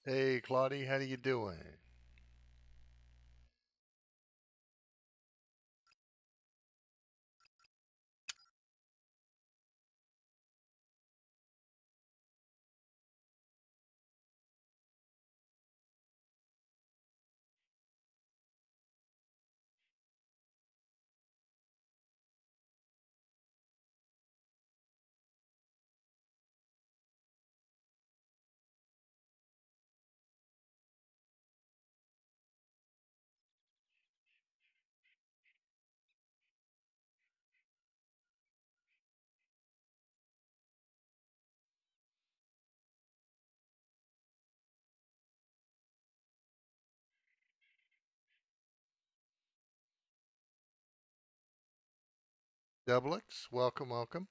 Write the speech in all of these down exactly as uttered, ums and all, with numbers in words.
Hey, Claudie, how you doing? Doublix, welcome, welcome.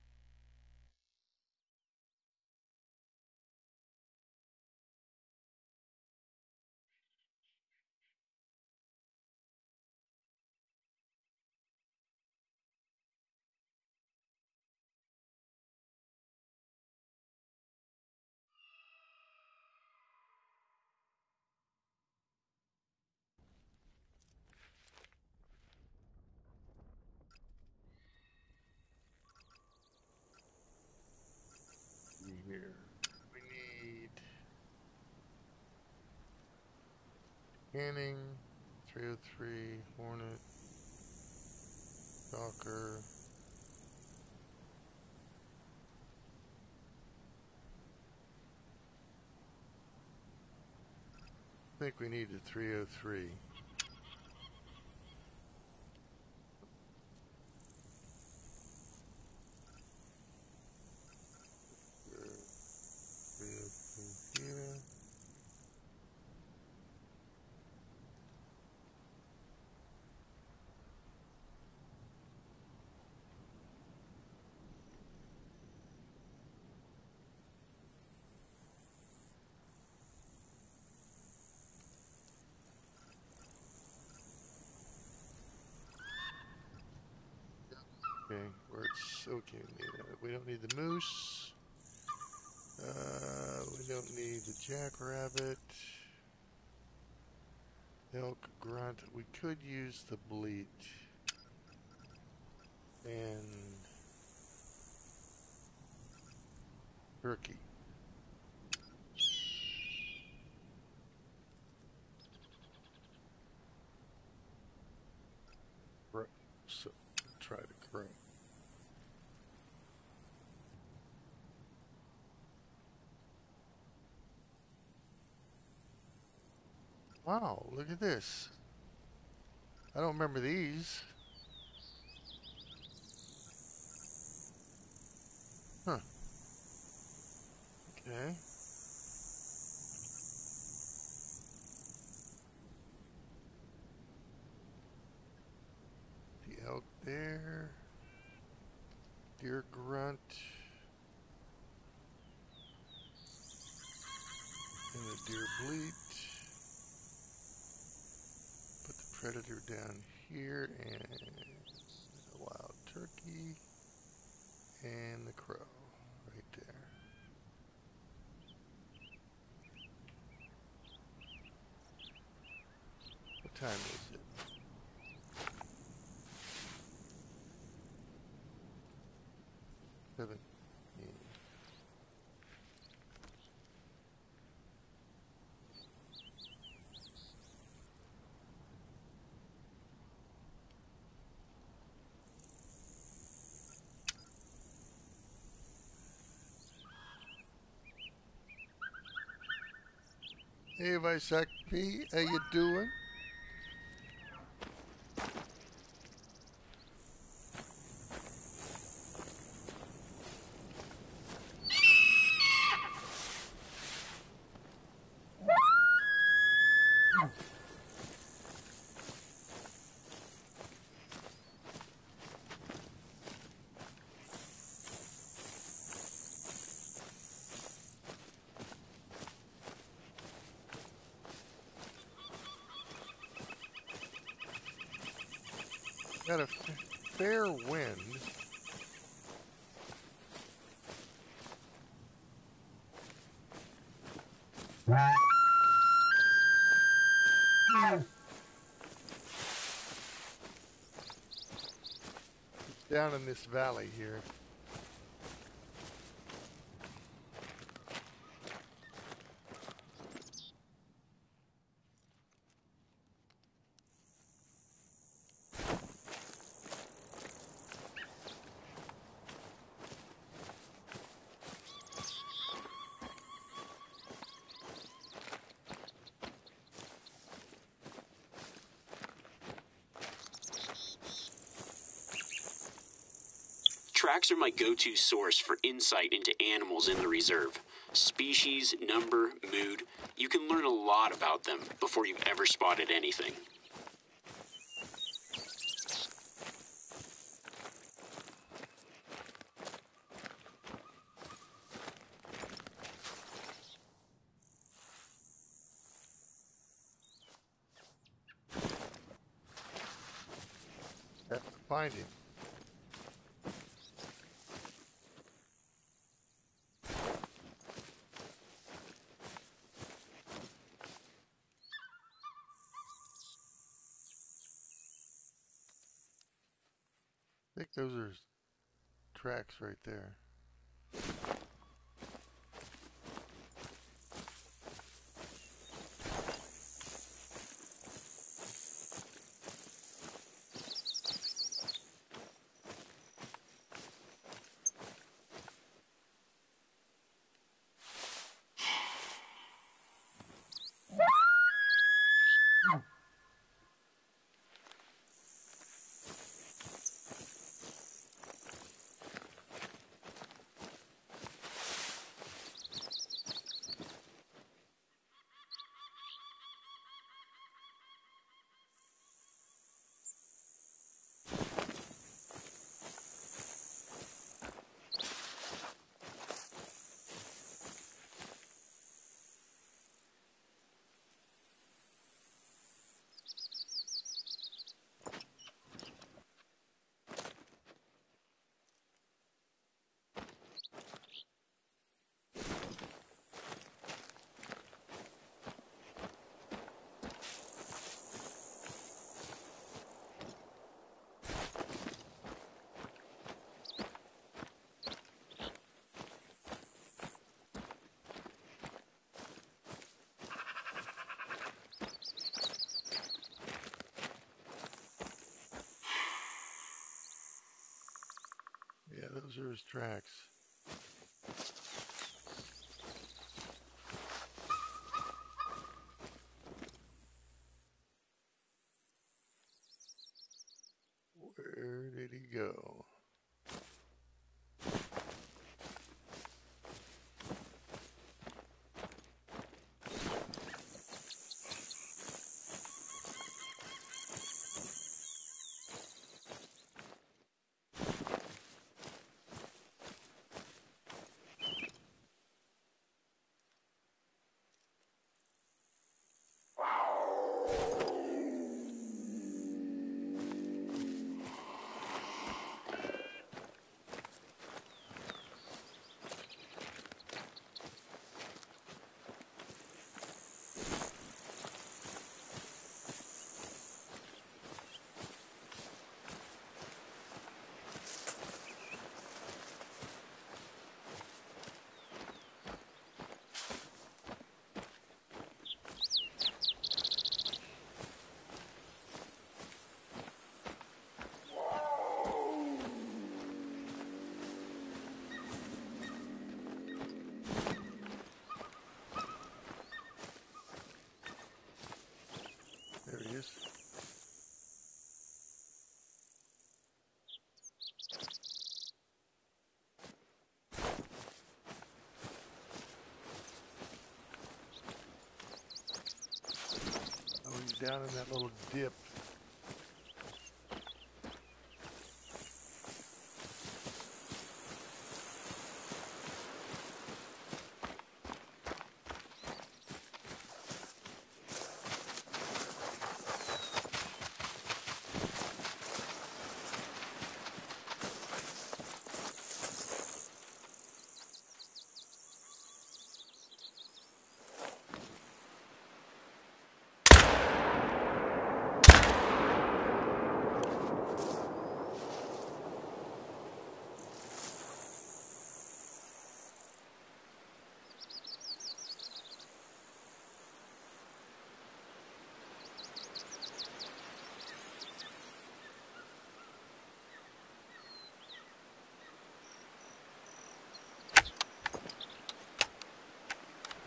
See here. We need Canning, three oh three, Hornet, Stalker. I think we need the three oh three. three oh three here. Okay, where it's okay. We don't need the moose. Uh, we don't need the jackrabbit. Elk, grunt. We could use the bleat. And turkey. Crow. So try the crow. Wow, look at this. I don't remember these. Huh. Okay. The elk there. Deer grunt. And the deer bleat. Put the predator down here and the wild turkey and the crow right there. What time is it? Seven. Hey, Visac P, how you doing? Got a fair wind. Down in this valley here. Tracks are my go-to source for insight into animals in the reserve. Species, number, mood. You can learn a lot about them before you've ever spotted anything. Have to find him. I think those are tracks right there. Yeah, those are his tracks. Where did he go? There he is. Oh, he's down in that little dip.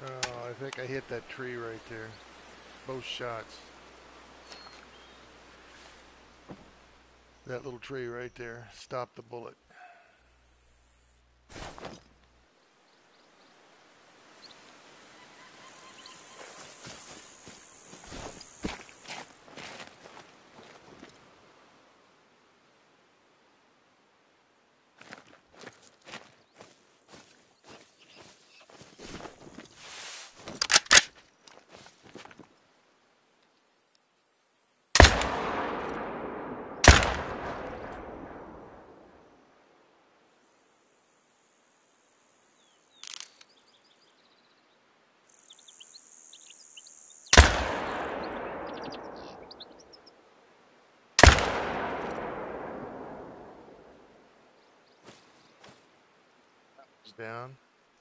Oh, I think I hit that tree right there. Both shots. That little tree right there stopped the bullet. Down.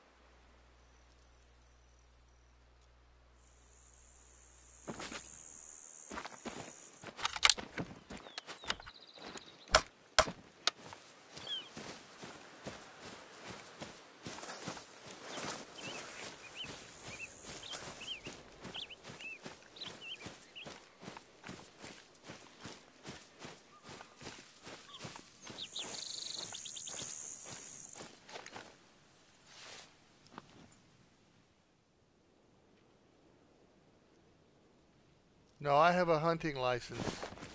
No, I have a hunting license,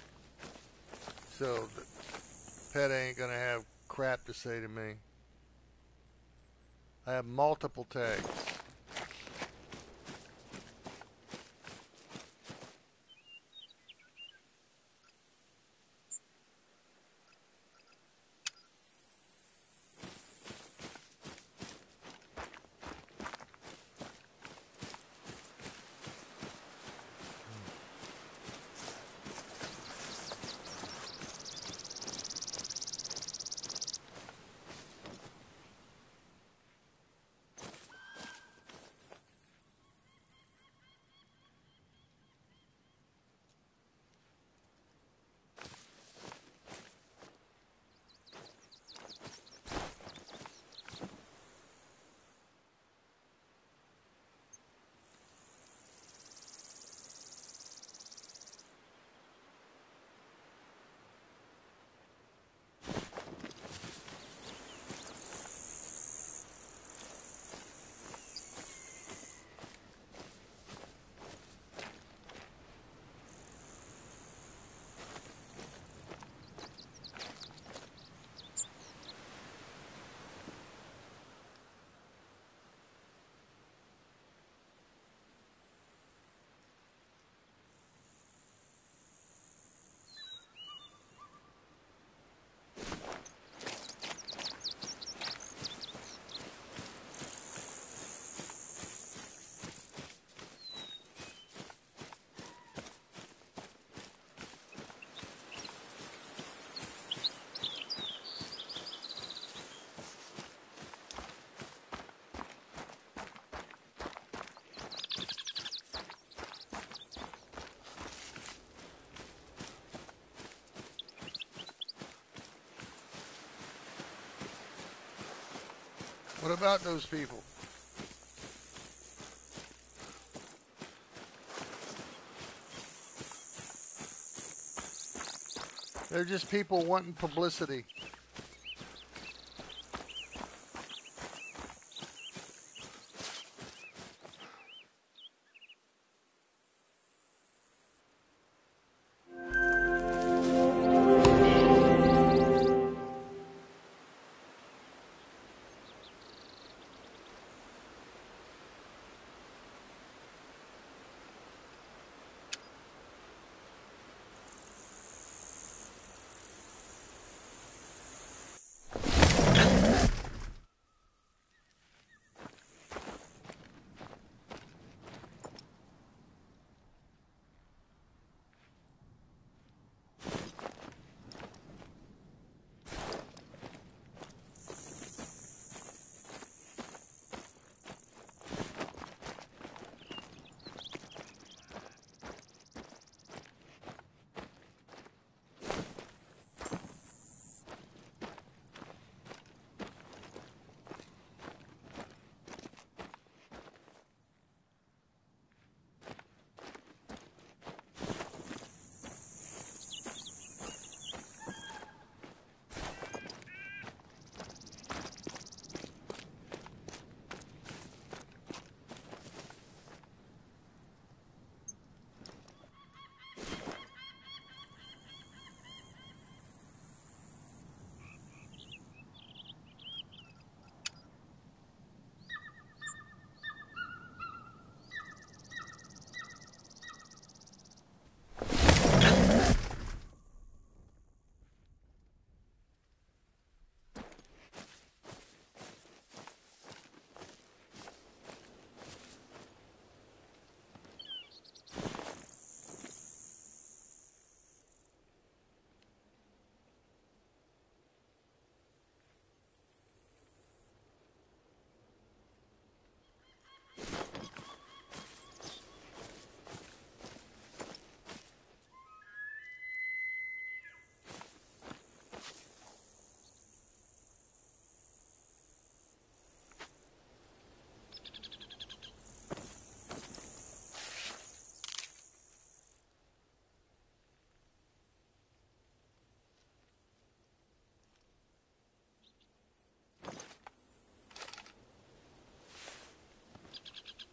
so the pet ain't gonna have crap to say to me. I have multiple tags. What about those people? They're just people wanting publicity.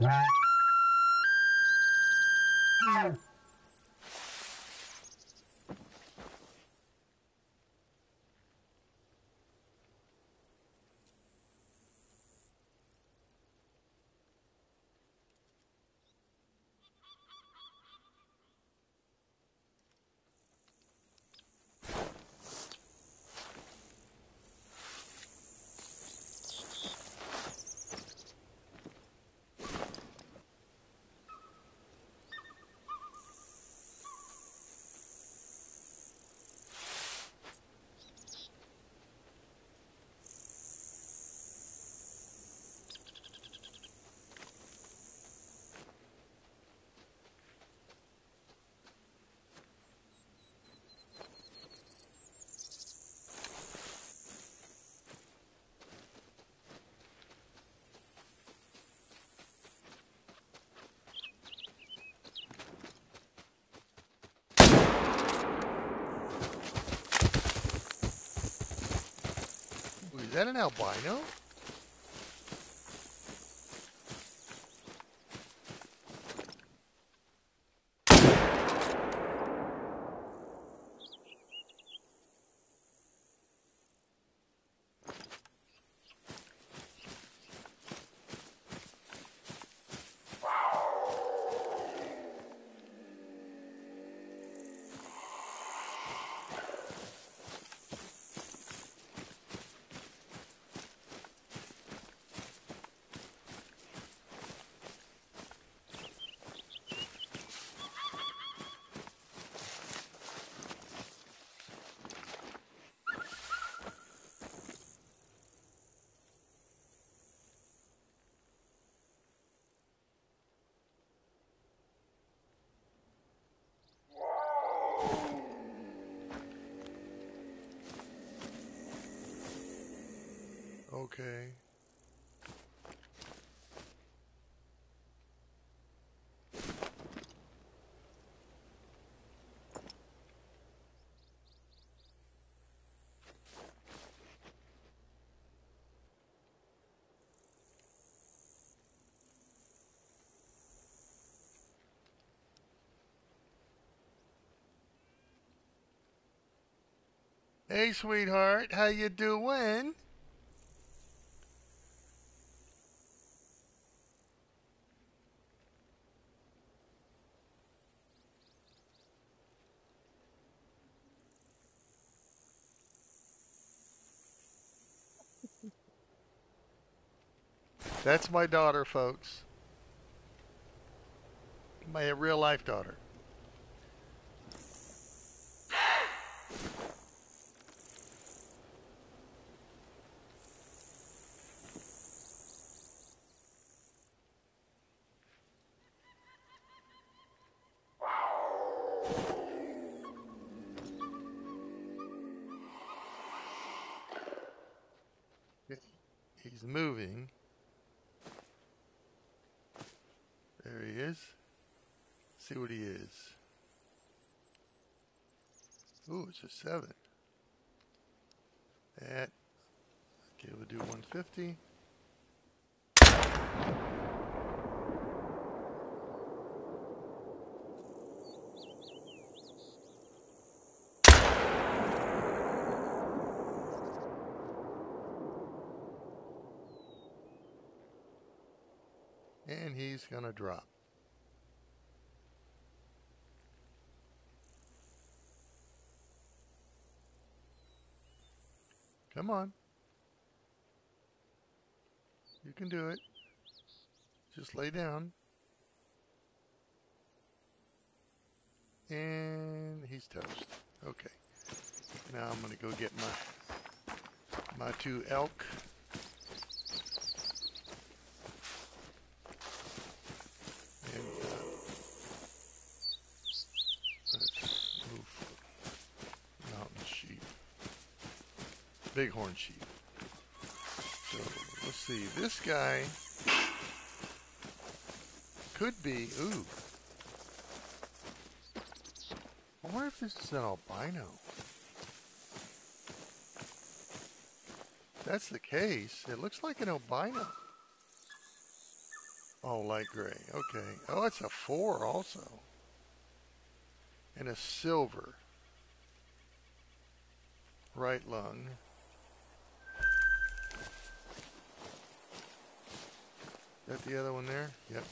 Is that an albino? Okay. Hey, sweetheart, how you doing? That's my daughter, folks. My real life daughter. He's moving. There he is. See what he is. Ooh, it's a seven. That. Okay, we'll do one fifty. And he's gonna drop. Come on. You can do it. Just lay down. And he's toast. Okay. Now I'm gonna go get my my two elk. And uh, let's move mountain sheep. Bighorn sheep. So let's see. This guy could be. Ooh. I wonder if this is an albino. If that's the case, it looks like an albino. Oh, light gray. Okay. Oh, it's a four also. And a silver. Right lung. Is that the other one there? Yep.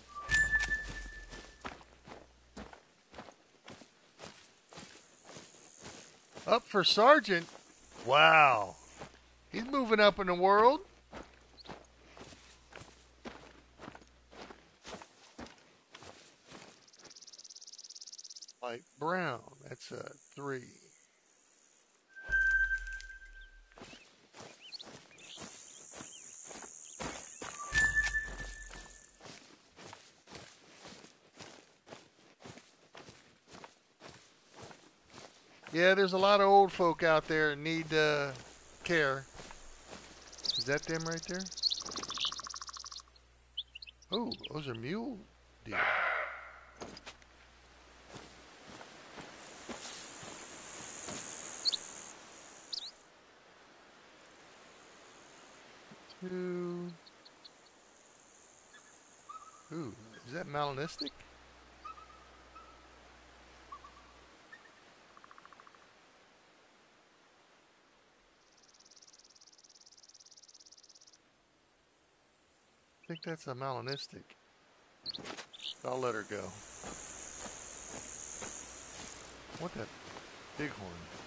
Up for Sergeant. Wow. He's moving up in the world. Light brown. That's a three. Yeah, there's a lot of old folk out there that need uh, care. Is that them right there? Oh, those are mule deer. Two. Ooh, is that melanistic? I think that's a melanistic. I'll let her go. What that bighorn?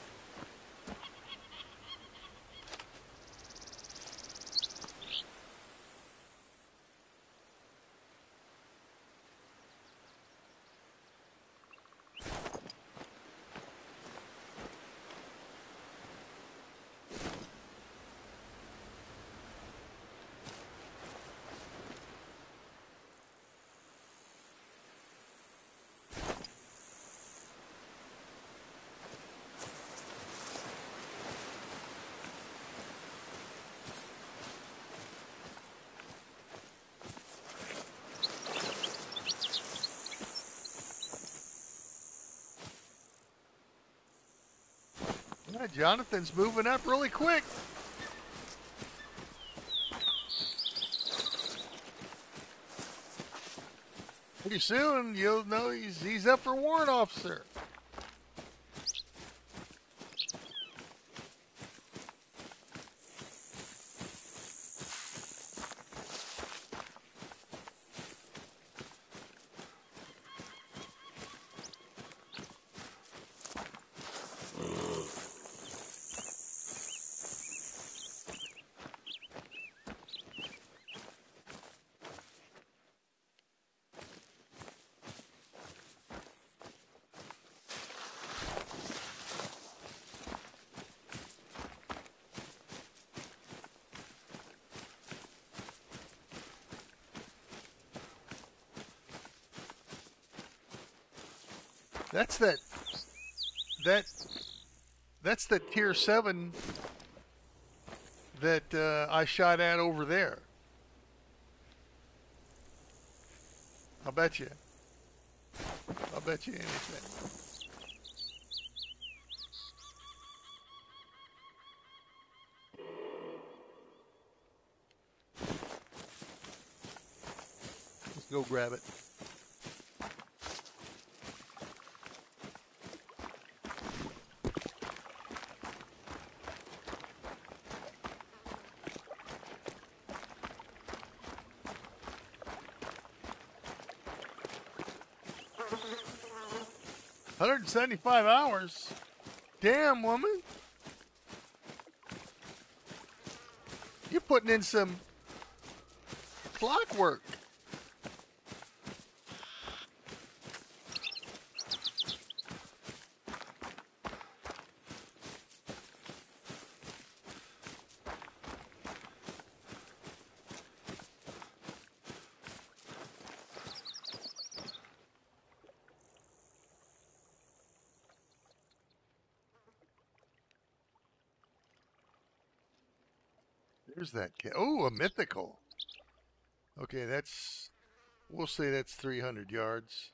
Yeah, Jonathan's moving up really quick. Pretty soon you'll know he's he's up for warrant officer. That's that. That. That's the tier seven that uh, I shot at over there. I'll bet you. I'll bet you anything. Let's go grab it. one hundred seventy-five hours. Damn, woman. You're putting in some clockwork. There's that cat. Oh, a mythical. Okay, that's, we'll say that's three hundred yards.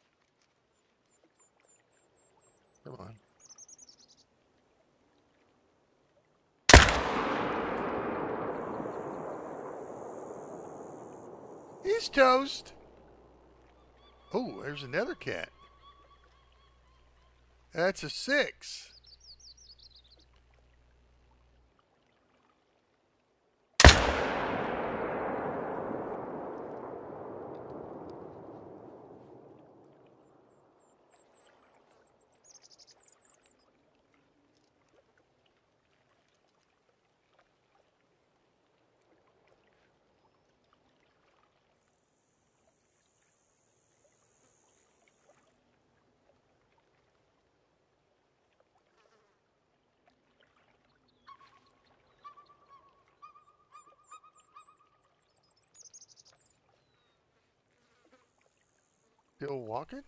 Come on. toast. Oh, there's another cat. That's a six. Still walking?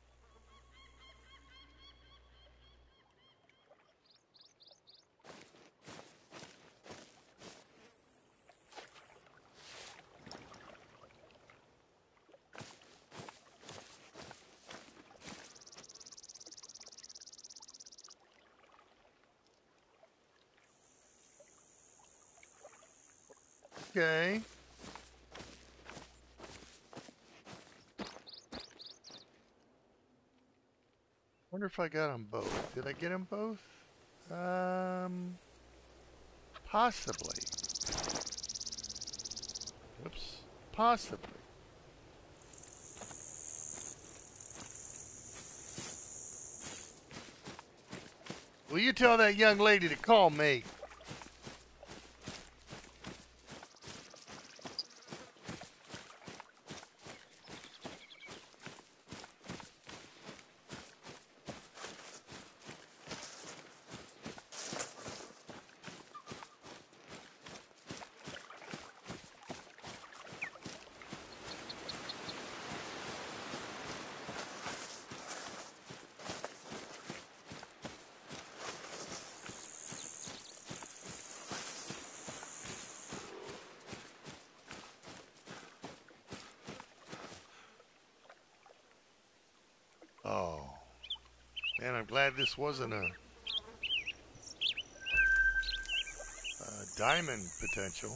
Okay. Wonder if I got them both. Did I get them both? Um, possibly. Whoops. Possibly. Will you tell that young lady to call me? Oh, man, I'm glad this wasn't a, a diamond potential.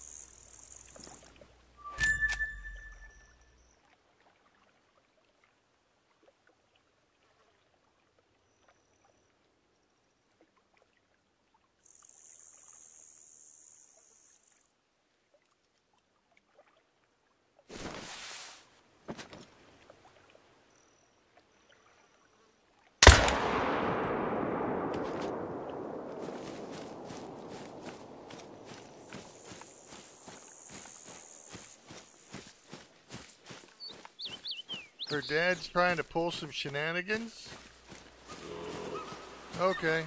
Her dad's trying to pull some shenanigans? Okay.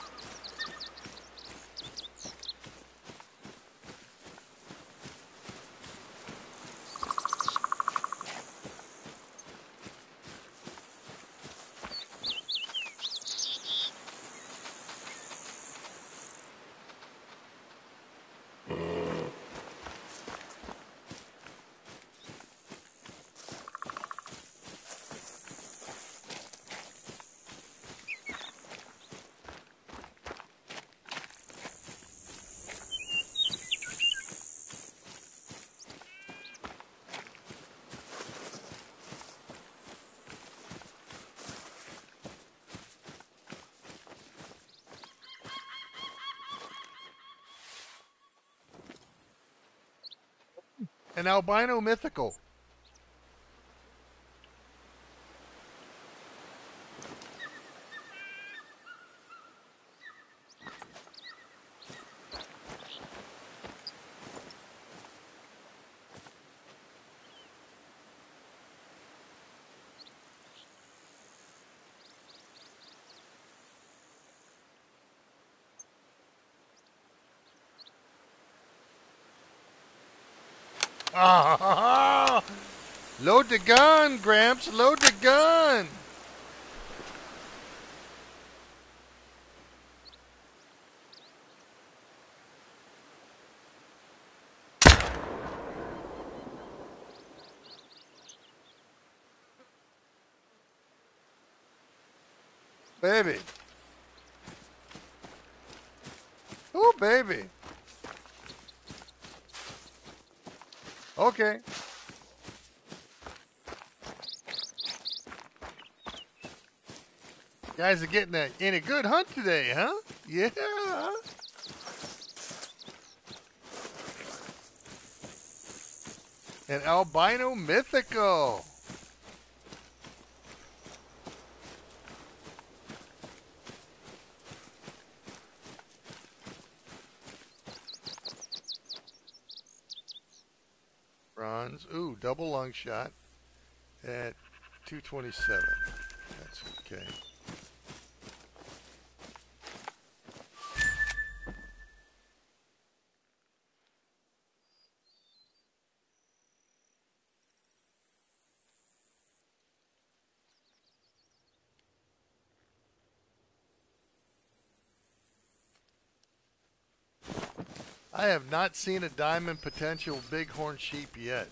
An albino mythical. Ah, load the gun, Gramps. Load the gun. Baby. Oh, baby. Okay. Guys are getting a, in a good hunt today, huh? Yeah. An albino mythical. Bronze. Ooh, double lung shot at two twenty-seven. That's okay. I have not seen a diamond potential bighorn sheep yet.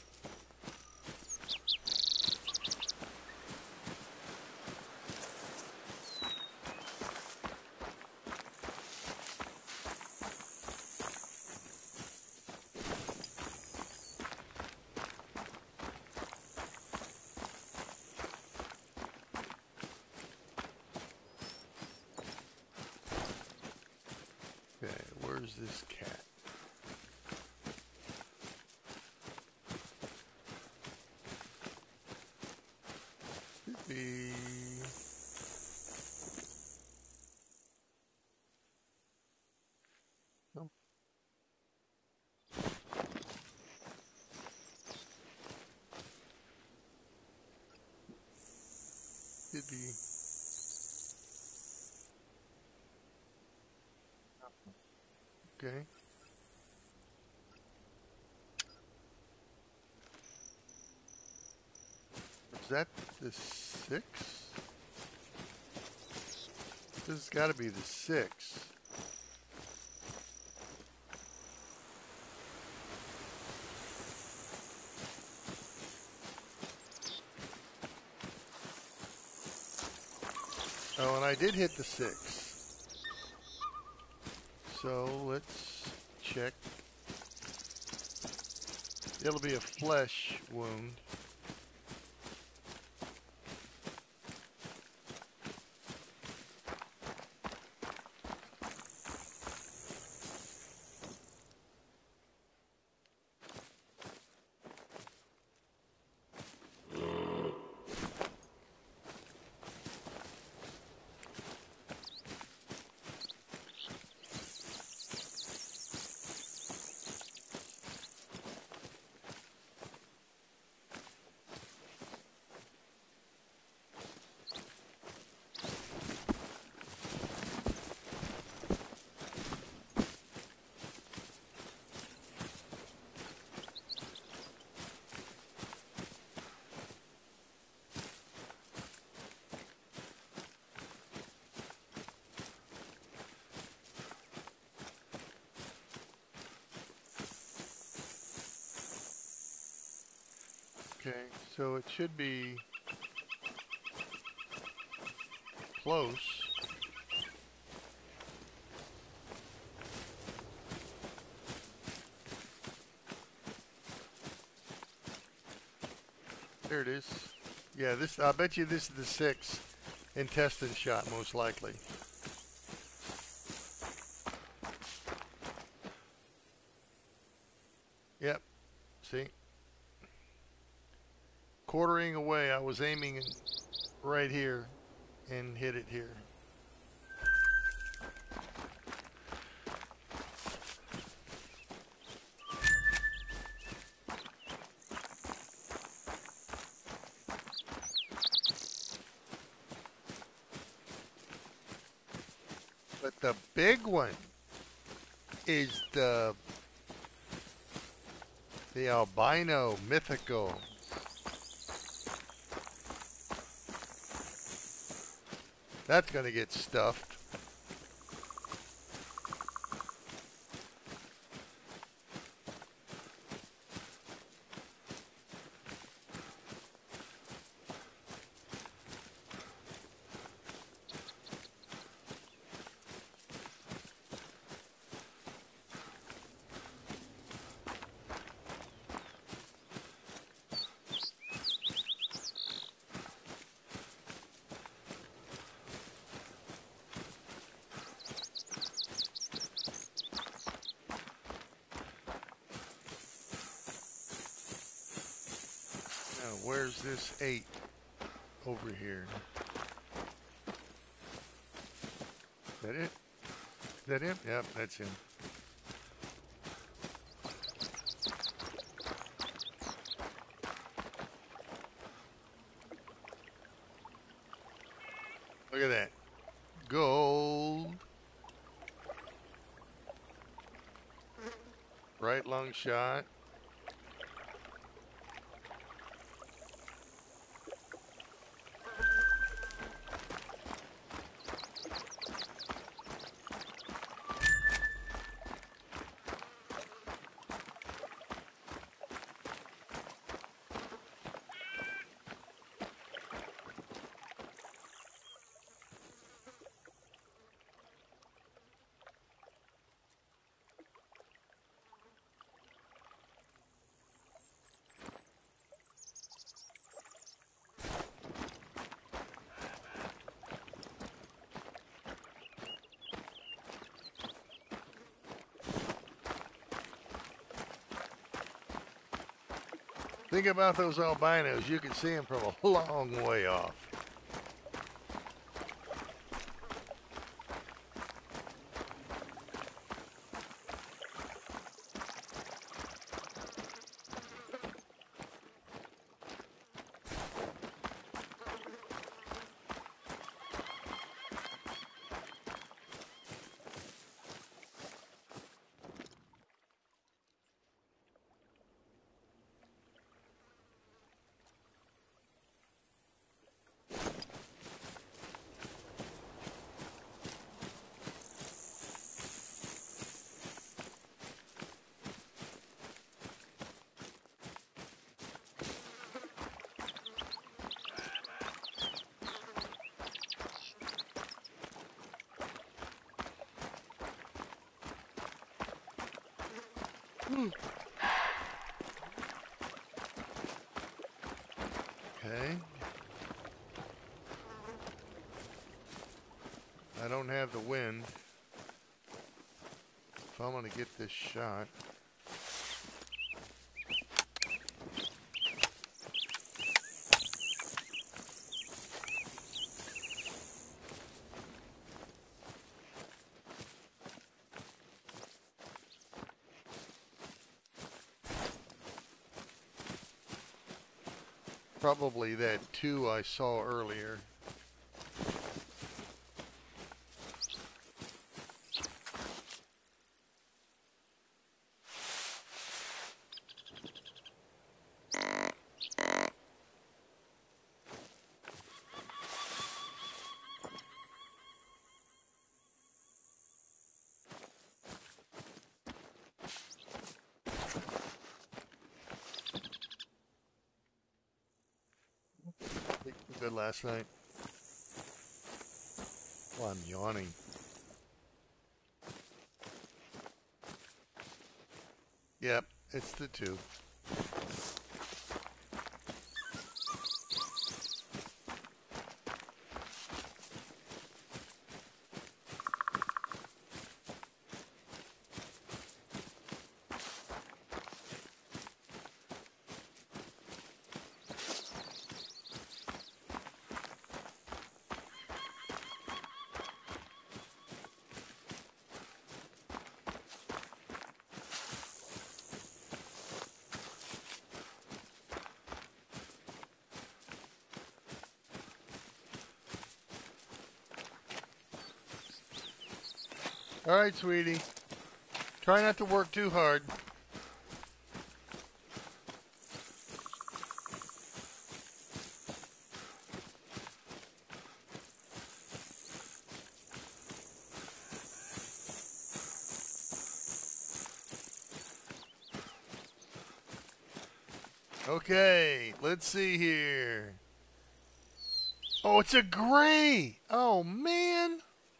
Okay, where's this cat? Should be... No. Should be... Okay. Is that the six? This has got to be the six. Oh, and I did hit the six. So let's check. It'll be a flesh wound. Okay, so it should be close. There it is. Yeah, this, I bet you this is the six intestine shot, most likely. Yep, see? Quartering away, I was aiming right here and hit it here. But the big one is the the albino mythical. That's going to get stuffed. where's this eight over here? Is that it? Is that him? Yep, that's him. Look at that. Gold. Right long shot. Think about those albinos. You can see them from a long way off. Hmm. Okay. I don't have the wind. If I'm going to get this shot. Probably that two I saw earlier. Good last night. Well, I'm yawning. Yep, it's the two. All right, sweetie. Try not to work too hard. Okay, let's see here. Oh, it's a gray. Oh, man.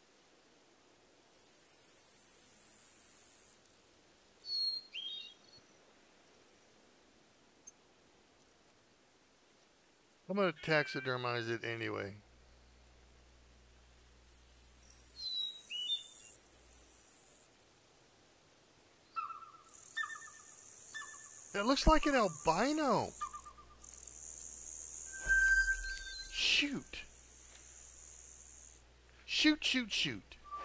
I'm going to taxidermize it anyway. It looks like an albino. shoot. Shoot, shoot, shoot.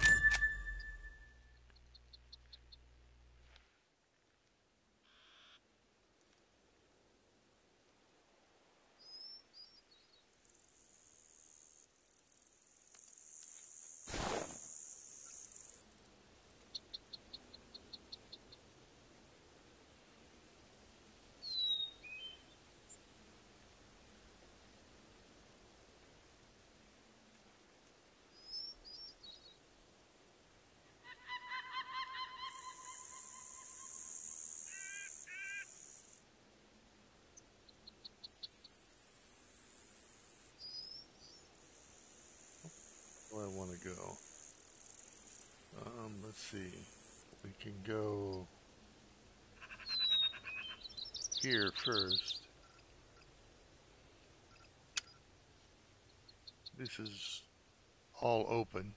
Where I want to go. Um, let's see. We can go here first. This is all open.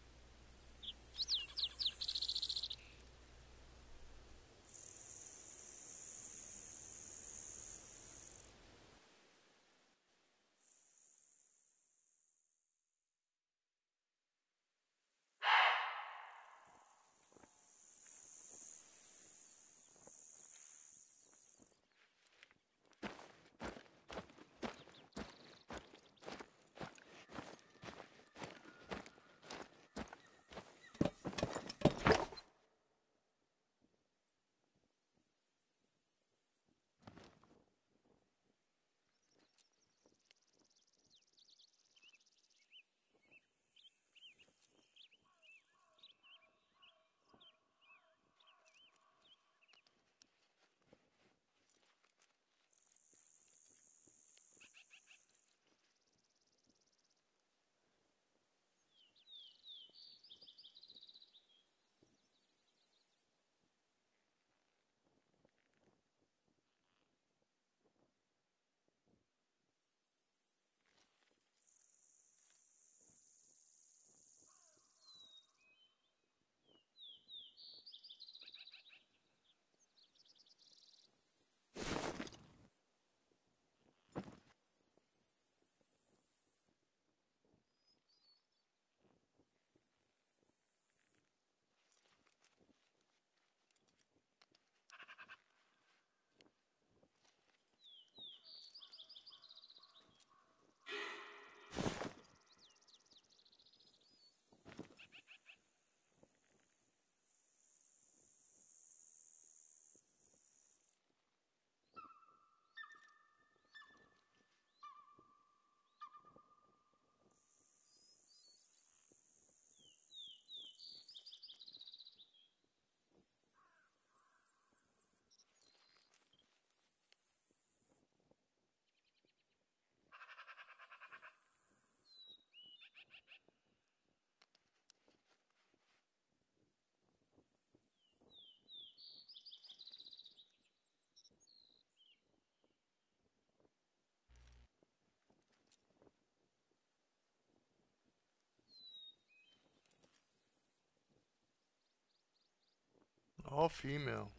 All female.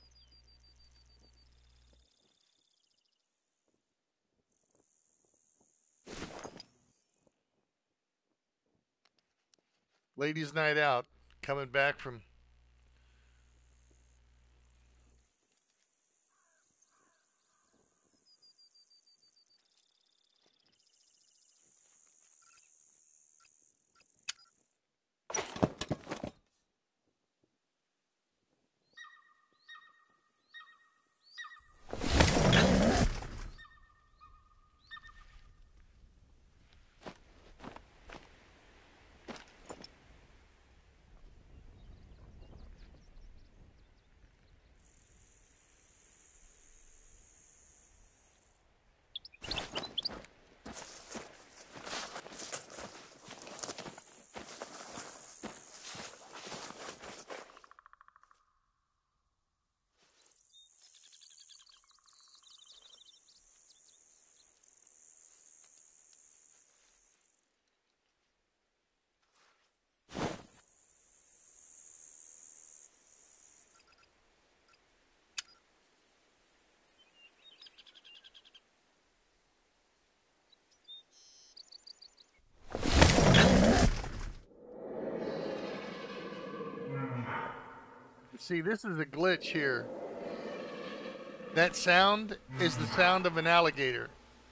Ladies' night out. Coming back from see, this is a glitch here. That sound is the sound of an alligator.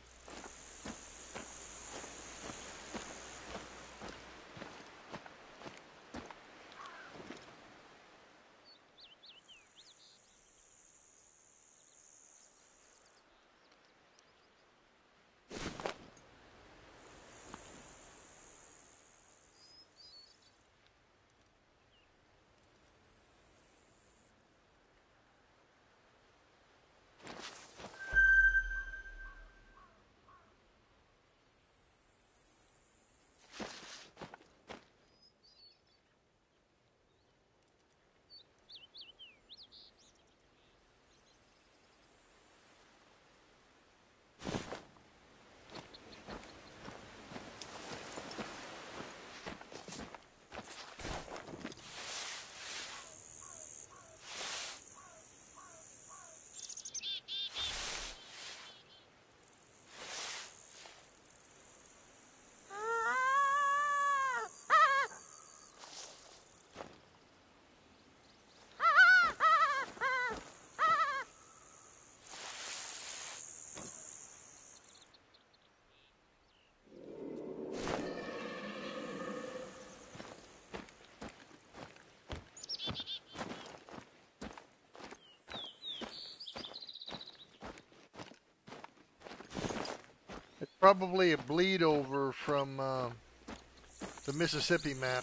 Probably a bleed over from uh, the Mississippi map.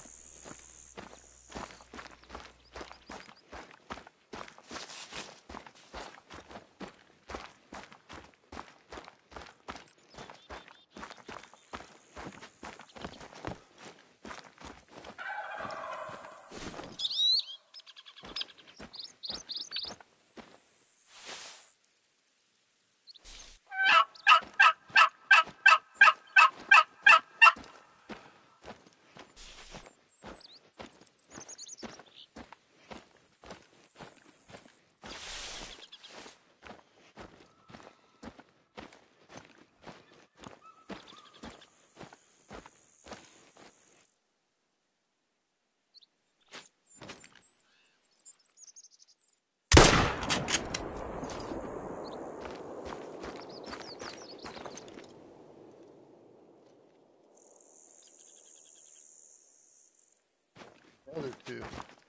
Other two.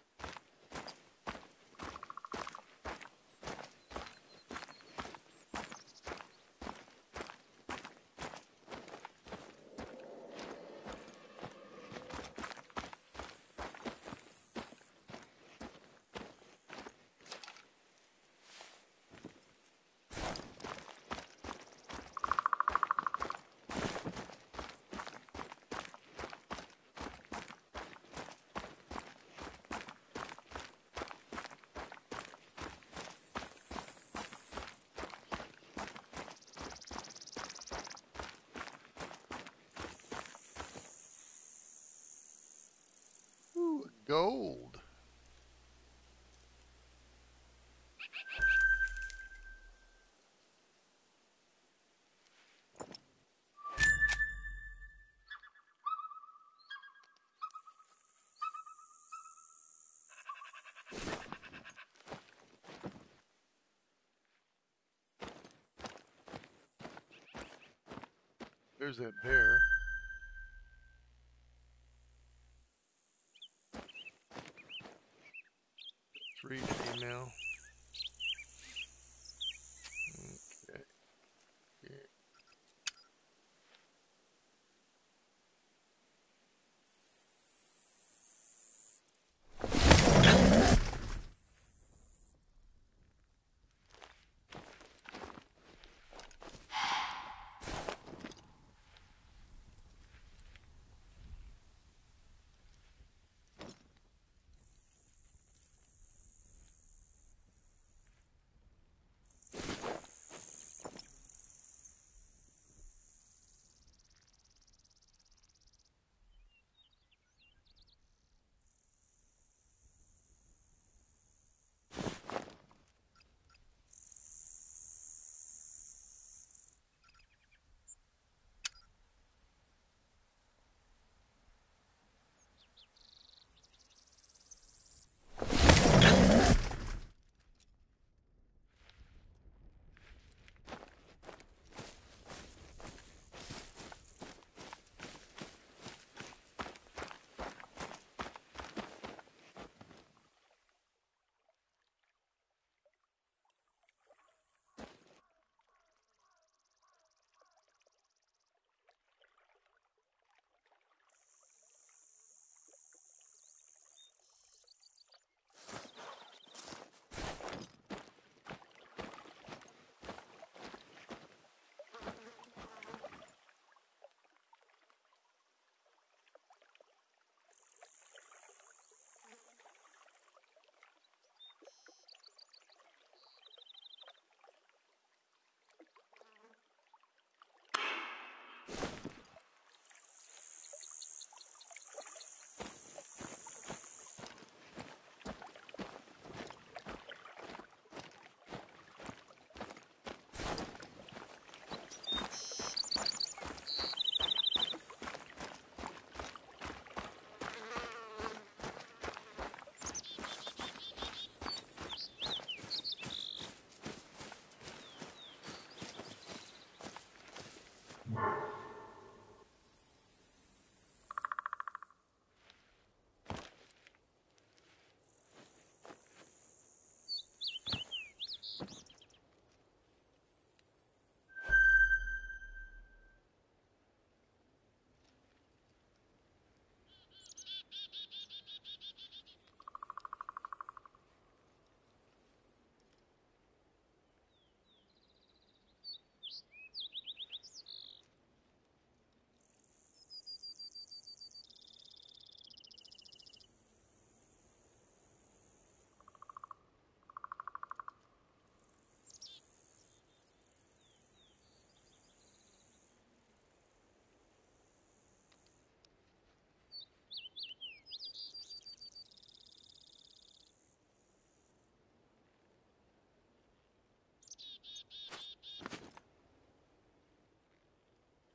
Ooh, gold. There's that bear. Three female. Okay. Yeah.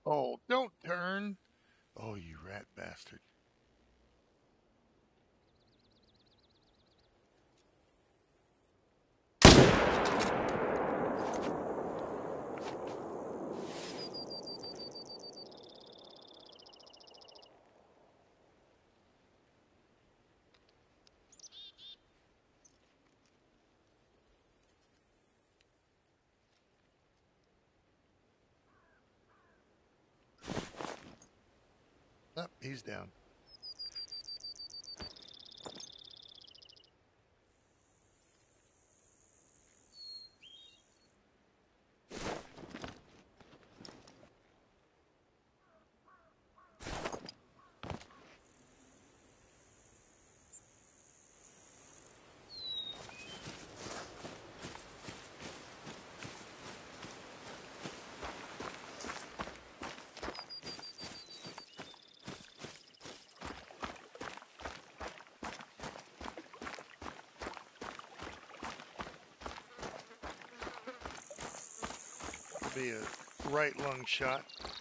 Oh, don't turn. Oh, you rat bastard. Oh, he's down. Be a right lung shot.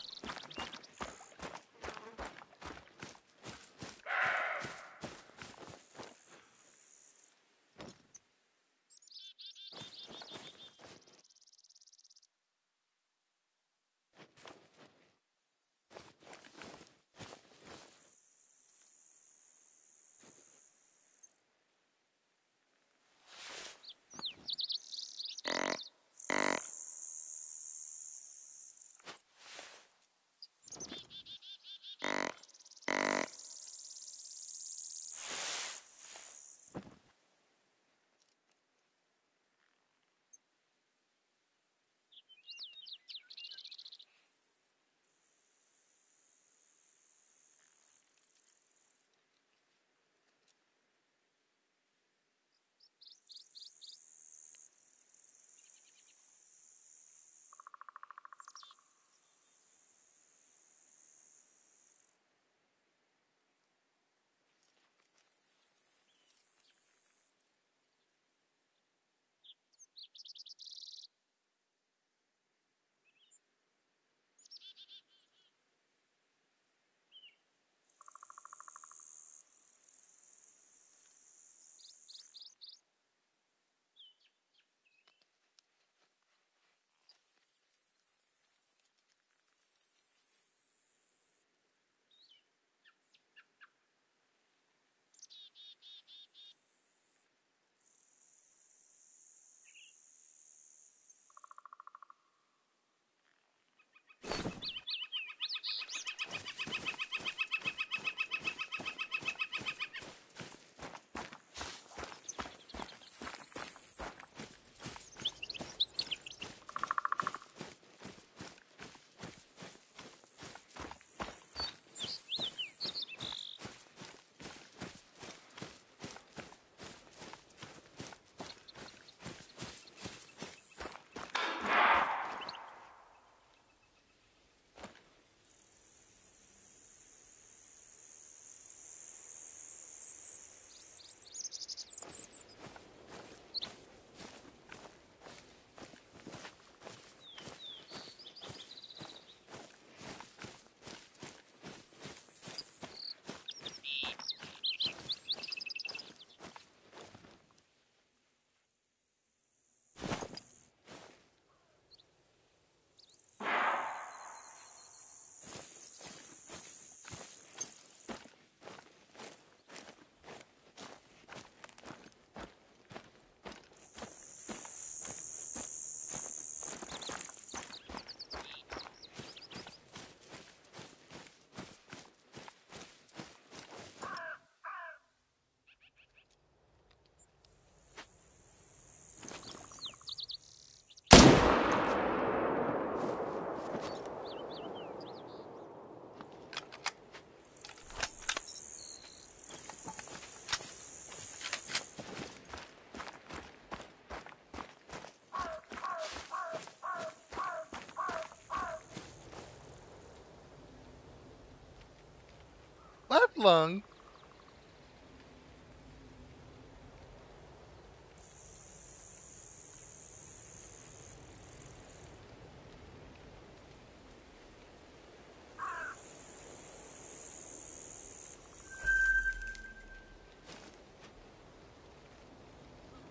Left lung?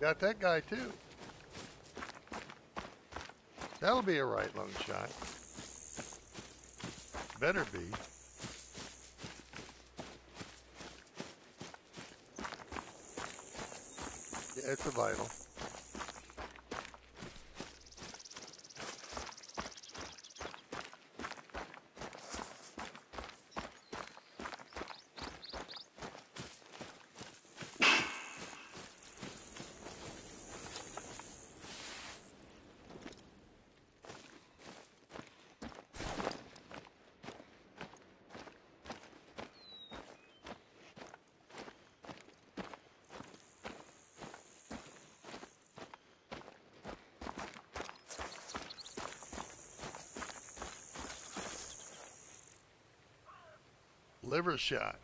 Got that guy too. That'll be a right lung shot. Better be. Yeah, it's a vital. Liver shot.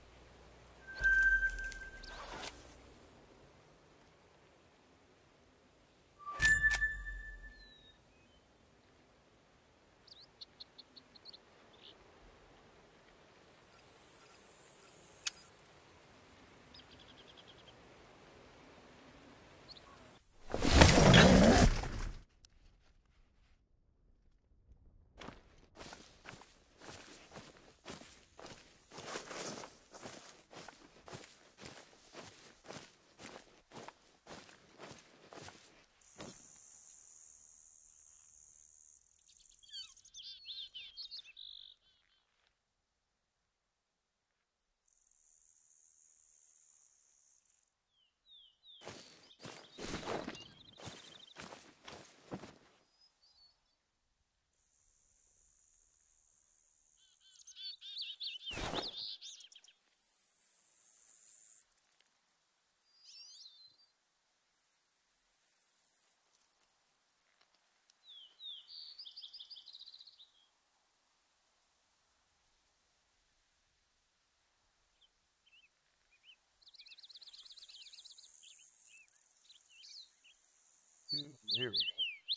Here we go.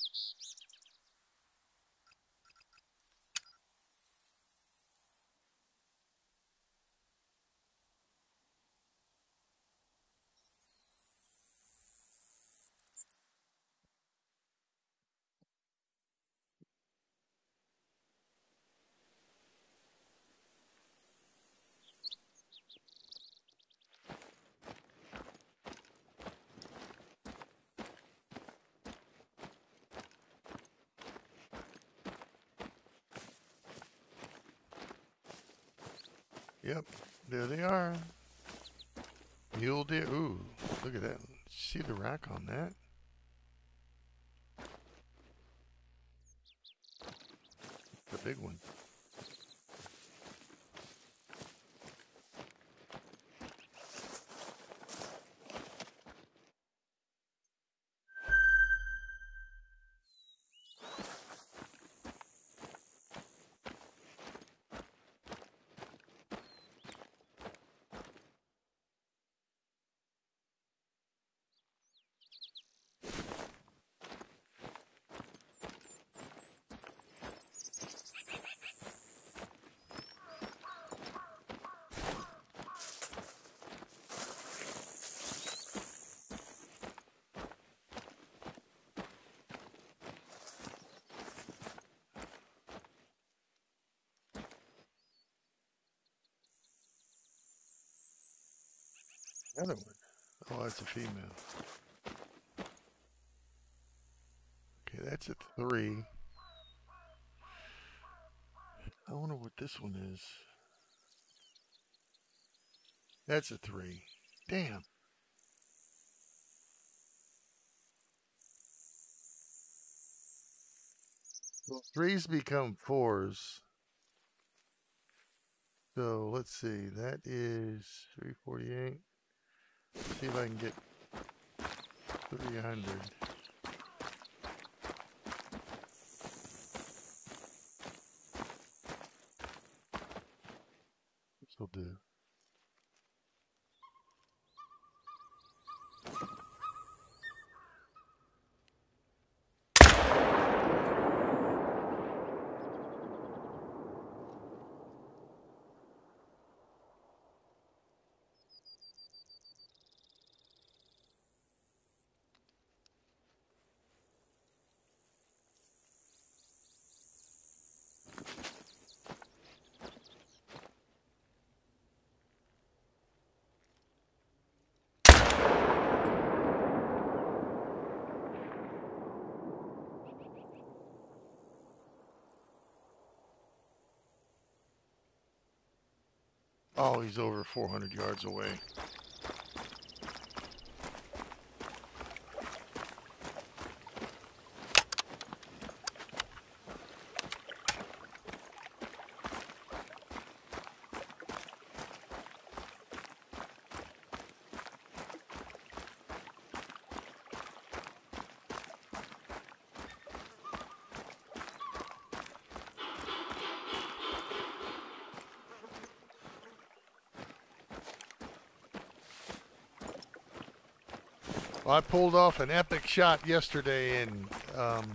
Yep, there they are. Mule deer. Ooh, look at that. See the rack on that? The big one. Another one. Oh, that's a female. Okay, that's a three. I wonder what this one is. That's a three. Damn. Well, threes become fours. So let's see. That is three forty-eight. Let's see if I can get three hundred. This will do. Oh, he's over four hundred yards away. Well, I pulled off an epic shot yesterday in um,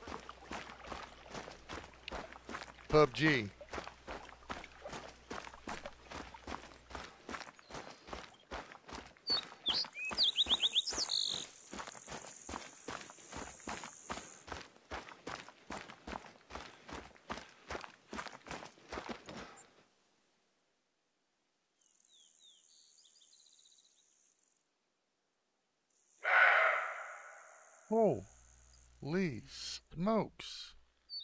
P U B G. Holy smokes.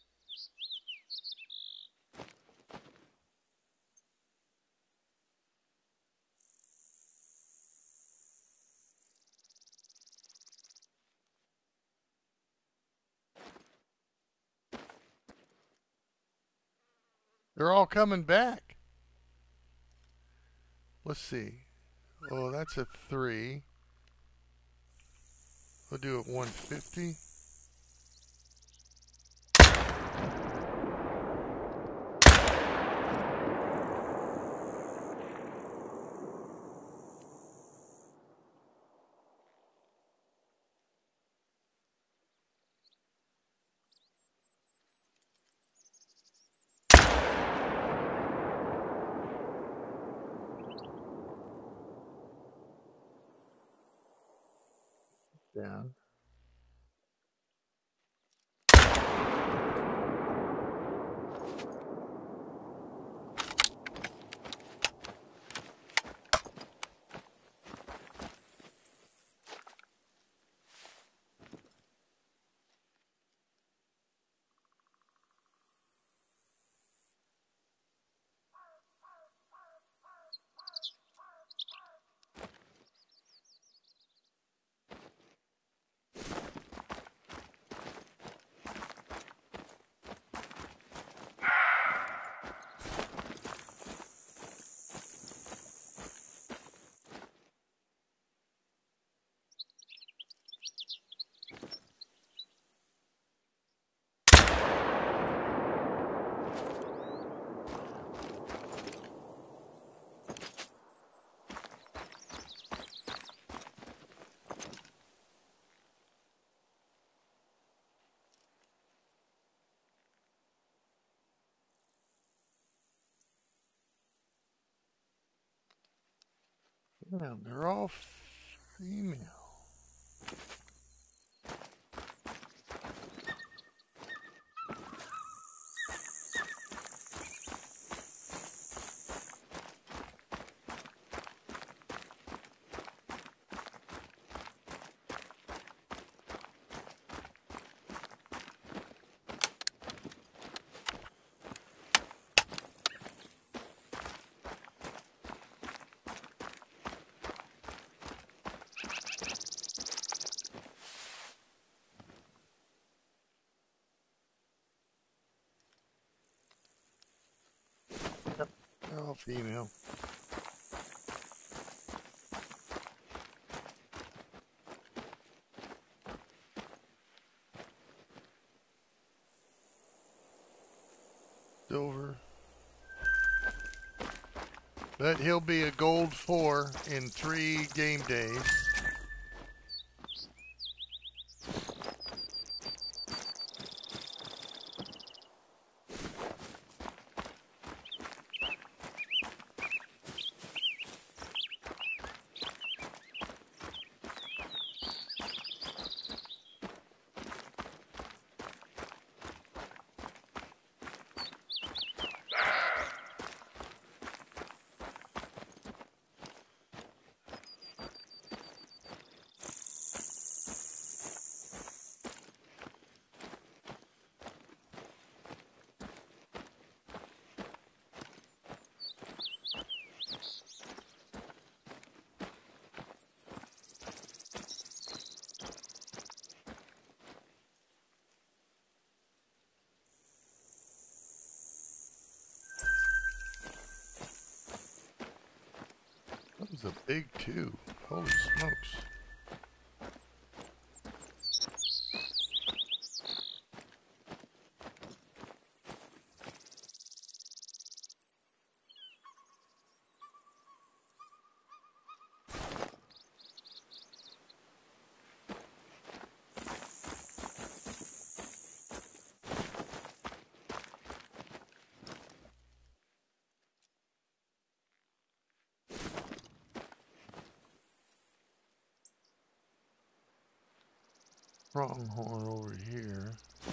They're all coming back. Let's see. Oh, that's a three. We'll do it one fifty. Down. Yeah, they're all female. Yep, they're all female. Silver. But he'll be a gold four in three game days. This is a big two. Holy smokes. Pronghorn over here.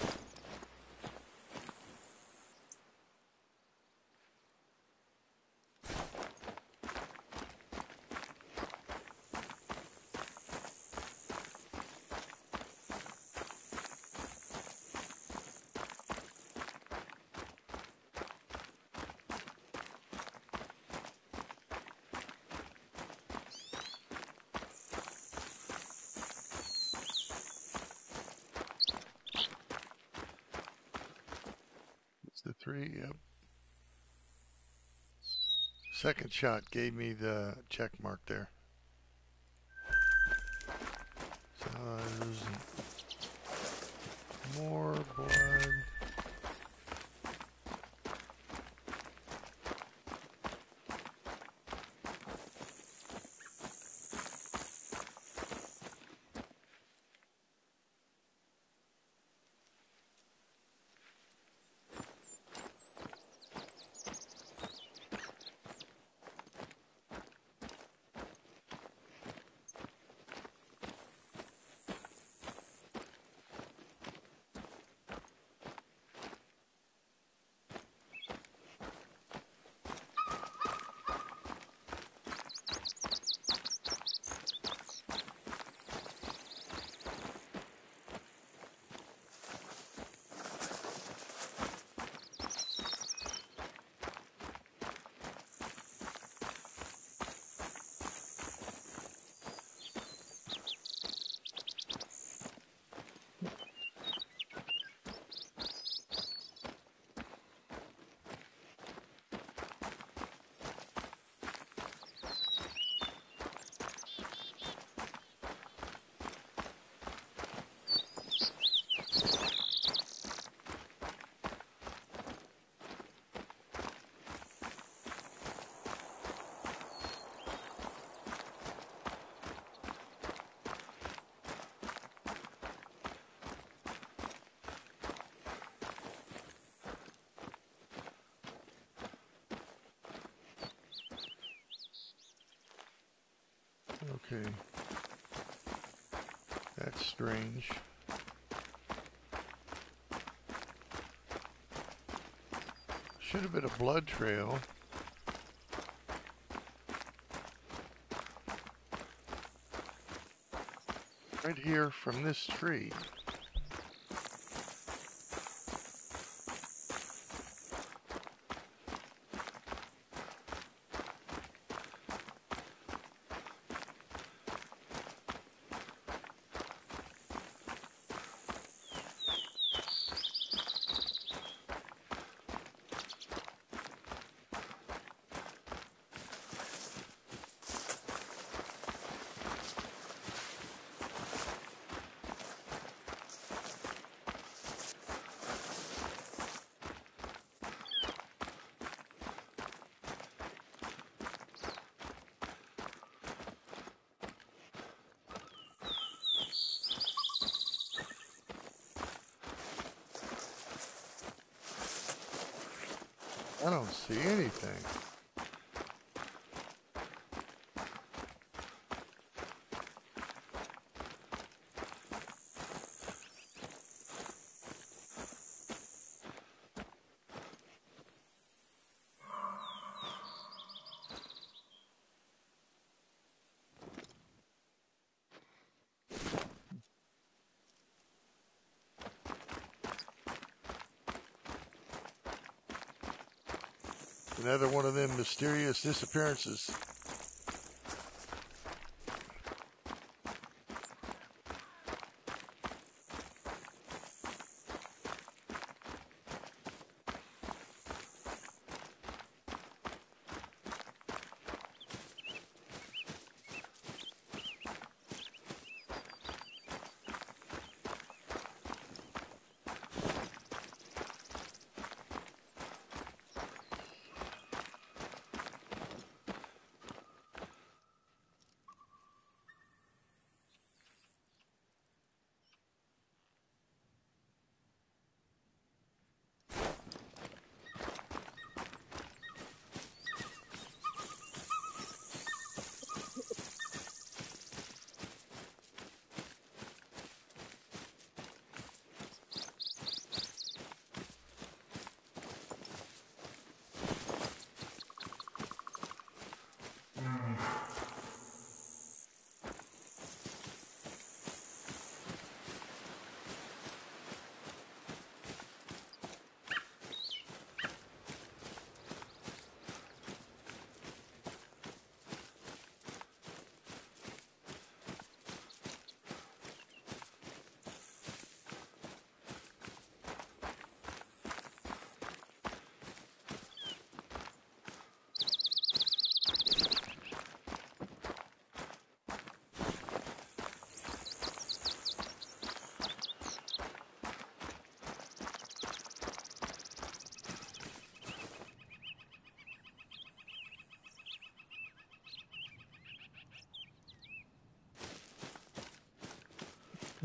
The three, yep. Second shot gave me the check mark there. So there's more blood. Okay, that's strange. Should have been a blood trail. Right here from this tree. I don't see anything. Another one of them mysterious disappearances.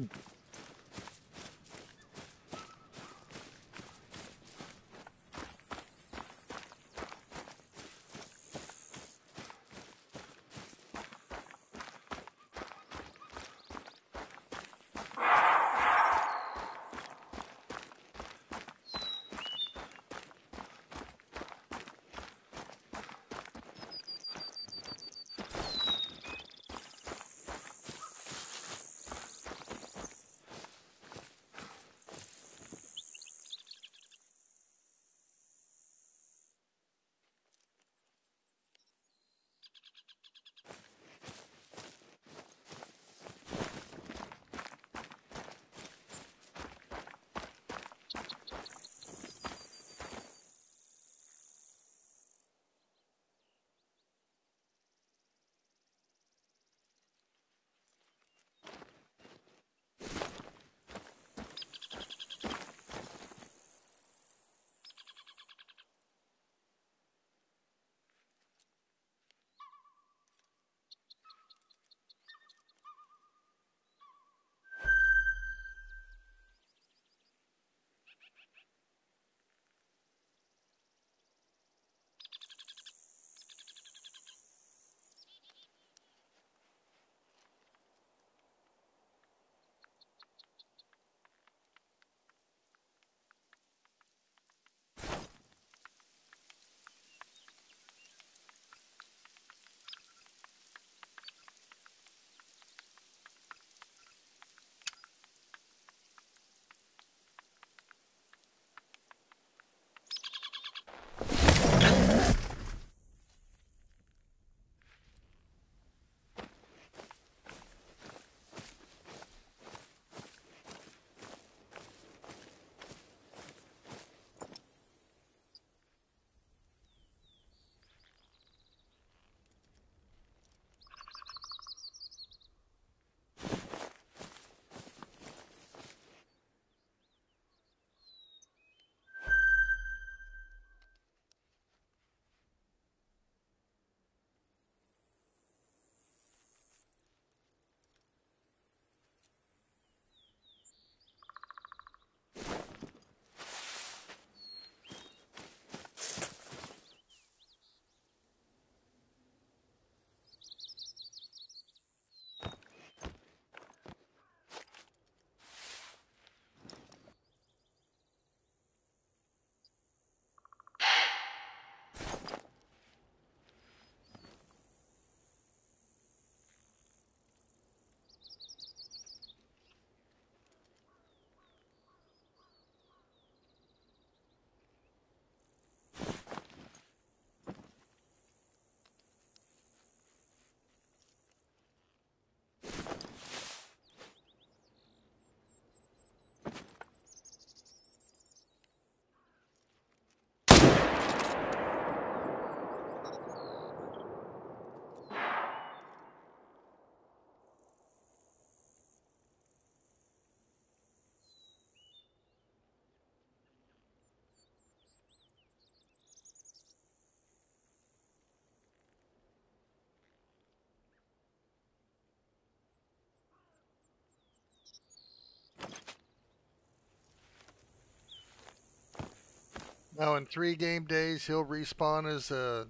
Now, in three game days, he'll respawn as a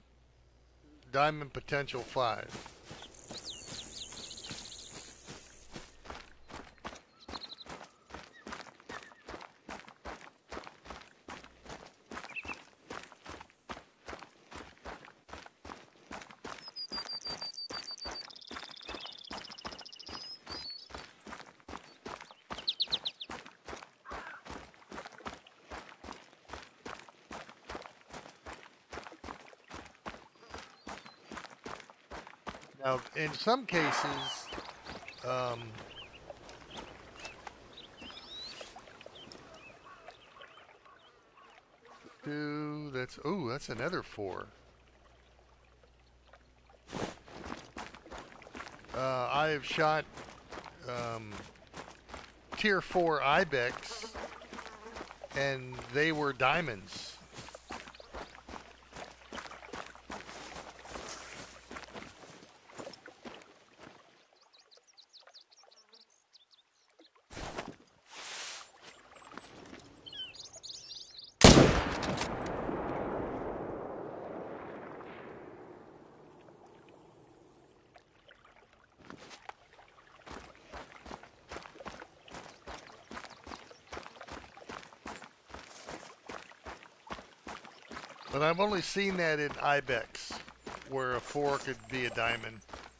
Diamond Potential five. Now, in some cases, um, two, that's, oh, that's another four. Uh, I have shot um, tier four ibex, and they were diamonds. But I've only seen that in ibex, where a four could be a diamond.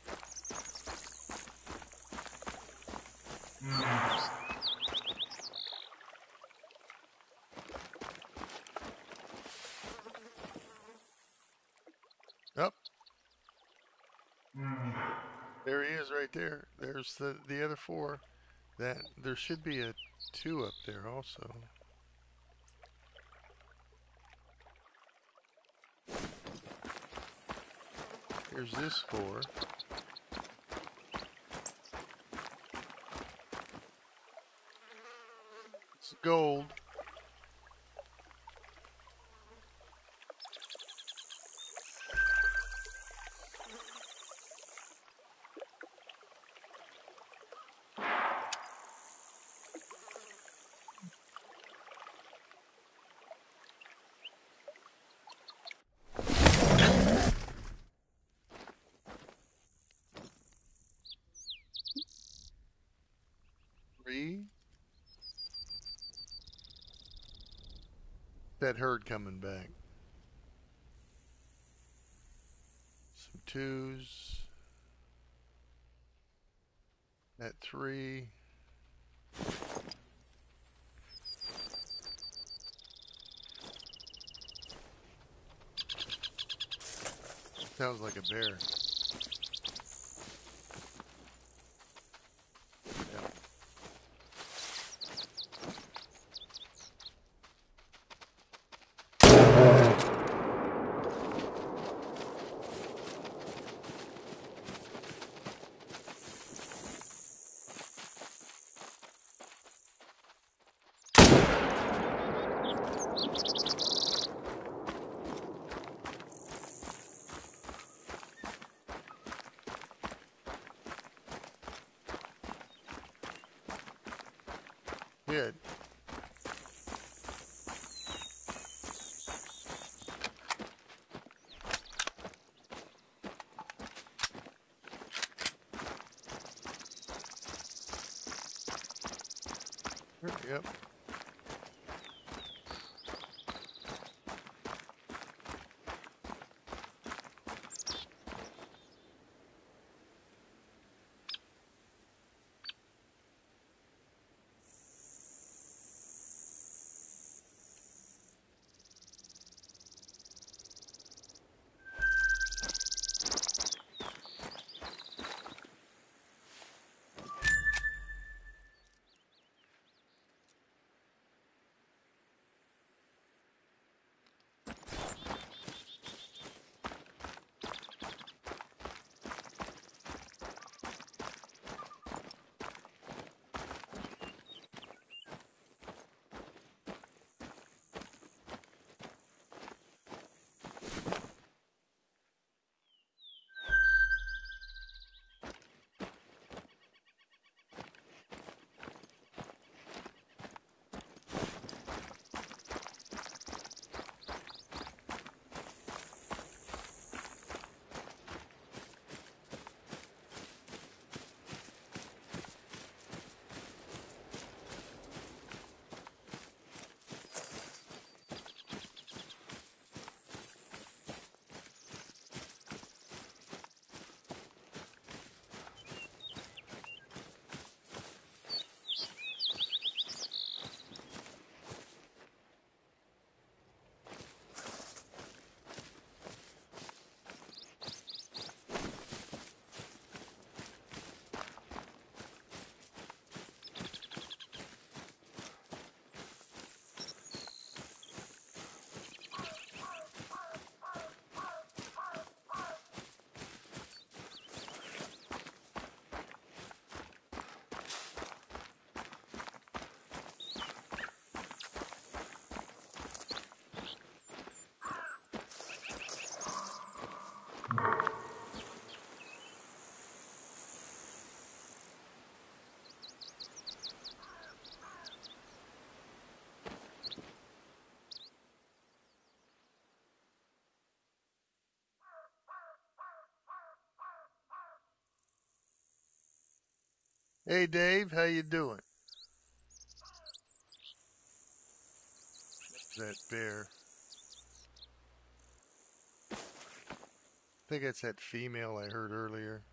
Oh, there he is right there. There's the, the other four. That there should be a two up there also. Here's this four. It's gold. Three. That herd coming back. Some twos. That three. Sounds like a bear. Yep. Good. Yep. Hey Dave, how you doing? That bear. think it's that female I heard earlier.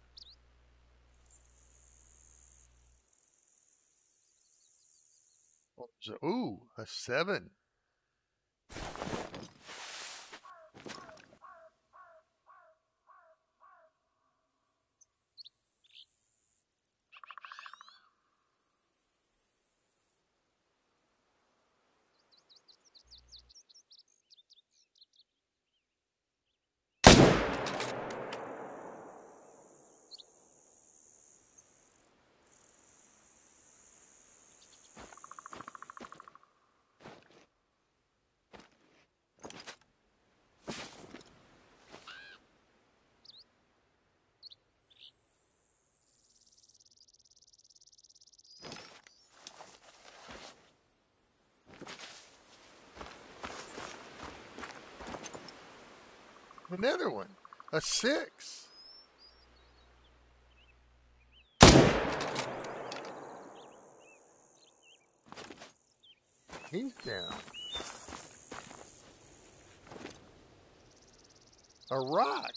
Ooh, a seven. Another one. A six. He's down. A rock.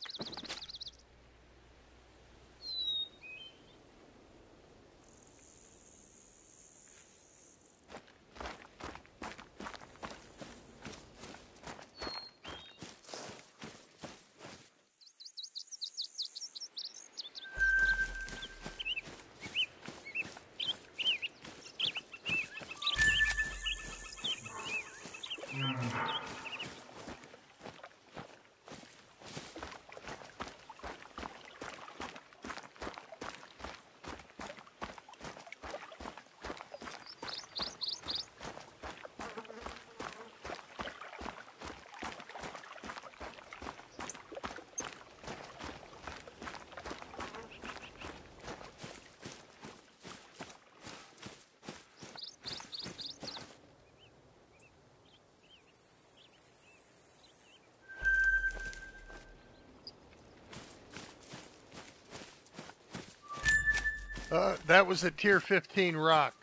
Uh, that was a tier fifteen rock.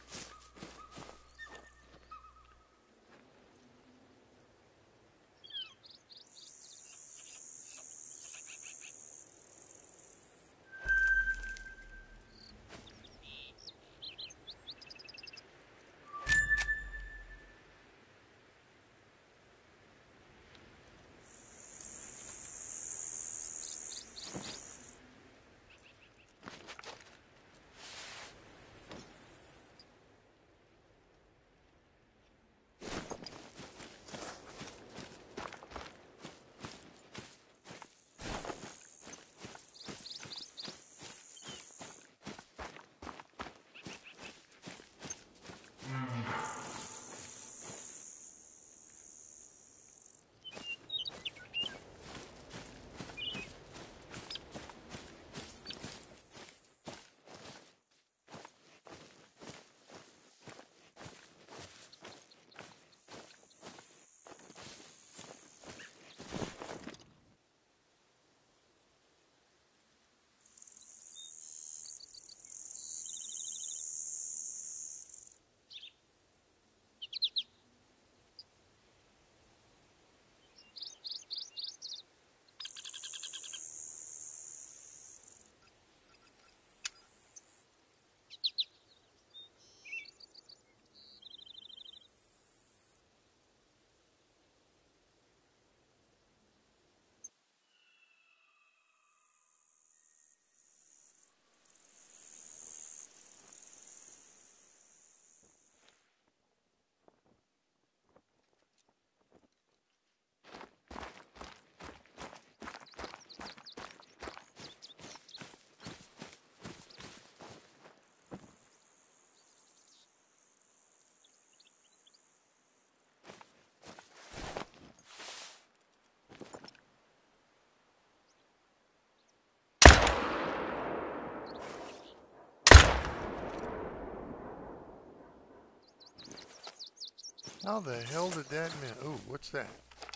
How the hell did that mean? Ooh, what's that?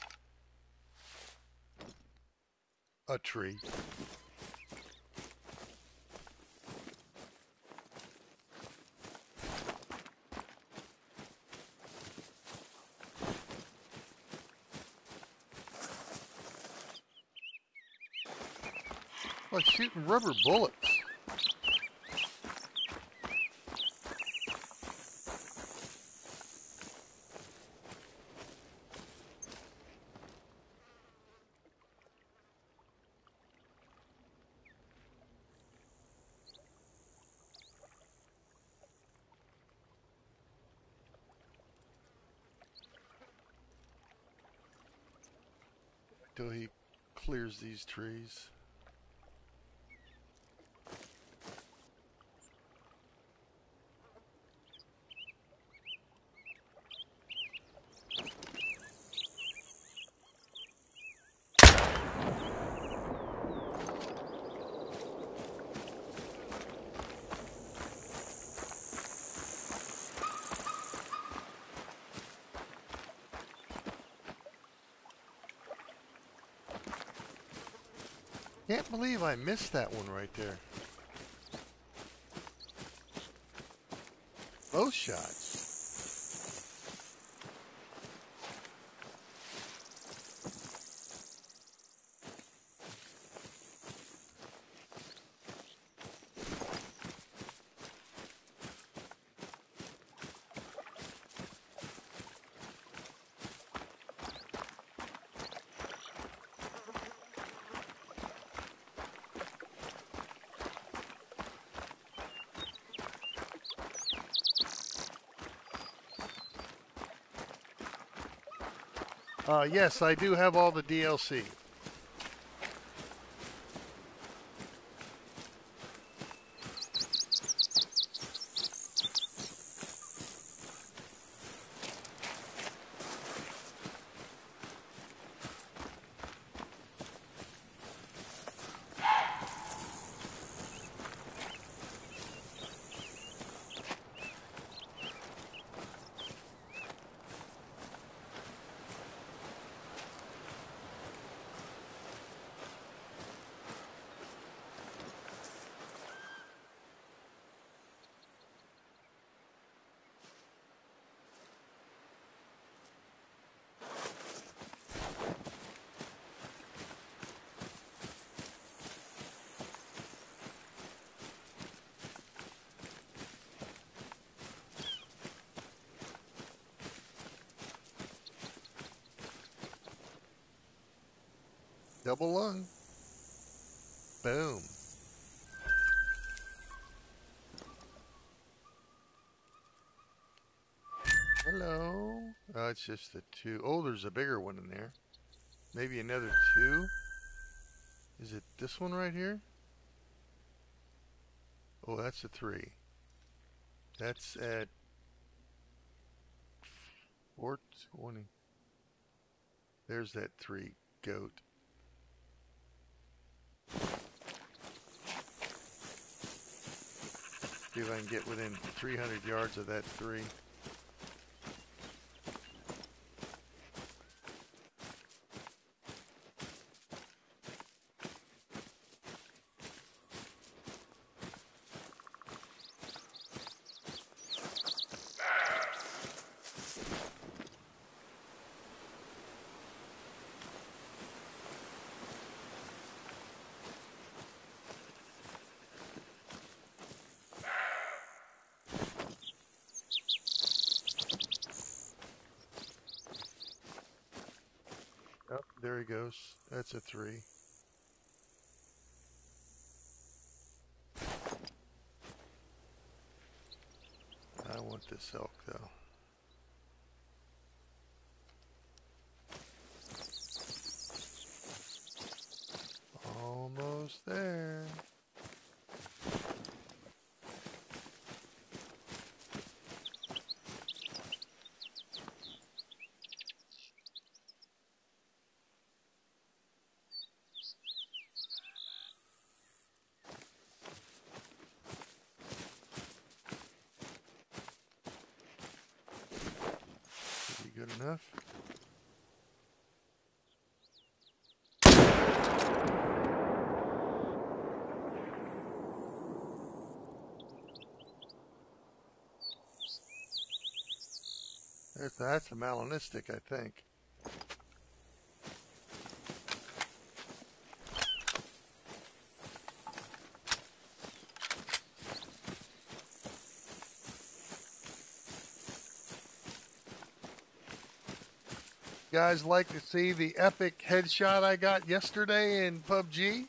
A tree. Like shooting rubber bullets. Till he clears these trees. Can't believe I missed that one right there. Both shots. Uh, yes, I do have all the D L C. Double lung. Boom. Hello. Oh, it's just the two. Oh, there's a bigger one in there. Maybe another two. Is it this one right here? Oh, that's a three. That's at four twenty. There's that three goat. See if I can get within three hundred yards of that three. Oh, there he goes. That's a three. I want this elk, though. Almost there. Good enough. There's, that's a melanistic, I think. Guys like to see the epic headshot I got yesterday in P U B G?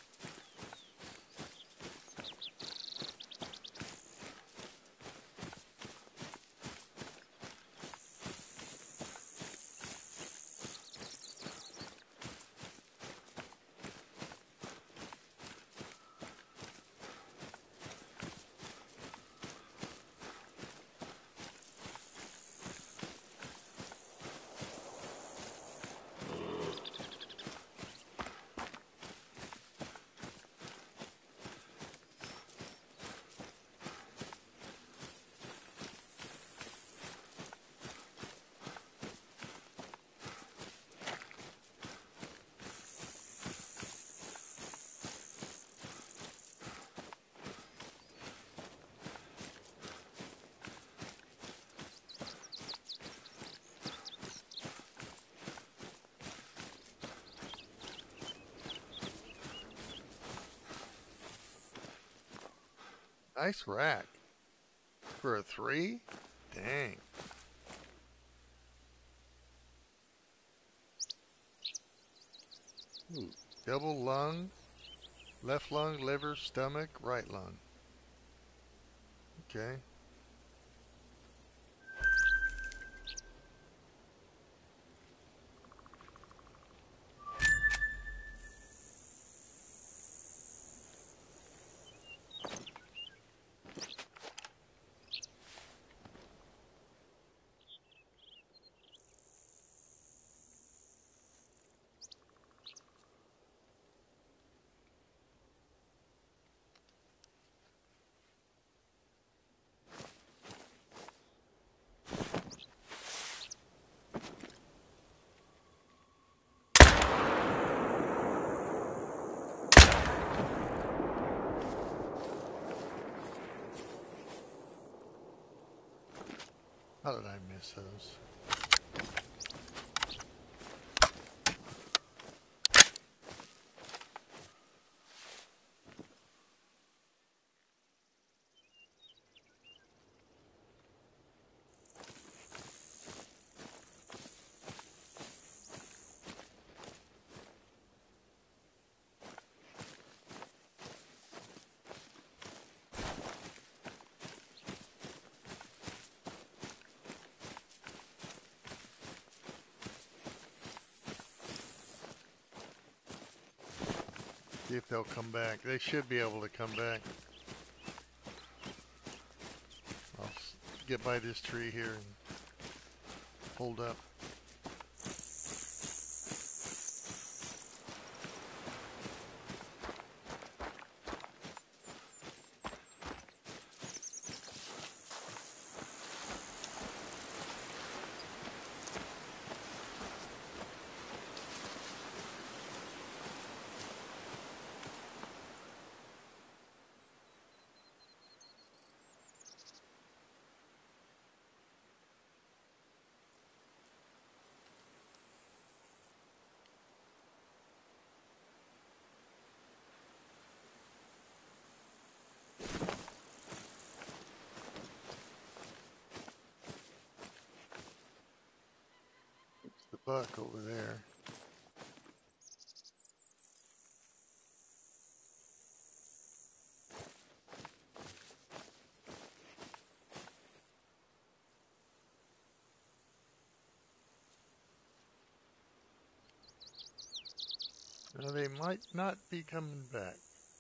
Nice rack. For a three? Dang. Ooh, double lung, left lung, liver, stomach, right lung. Okay. How did I miss those? See if they'll come back. They should be able to come back. I'll get by this tree here and hold up. The buck over there. Now they might not be coming back.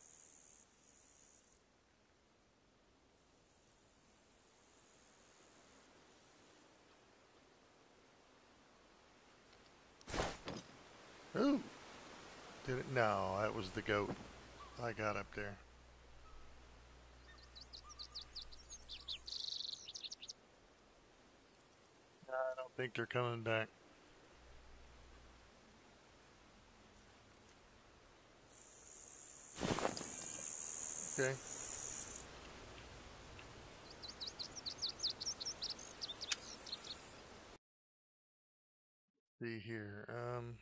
Ooh! Did it? No, that was the goat I got up there. I don't think they're coming back. Okay. See here. Um.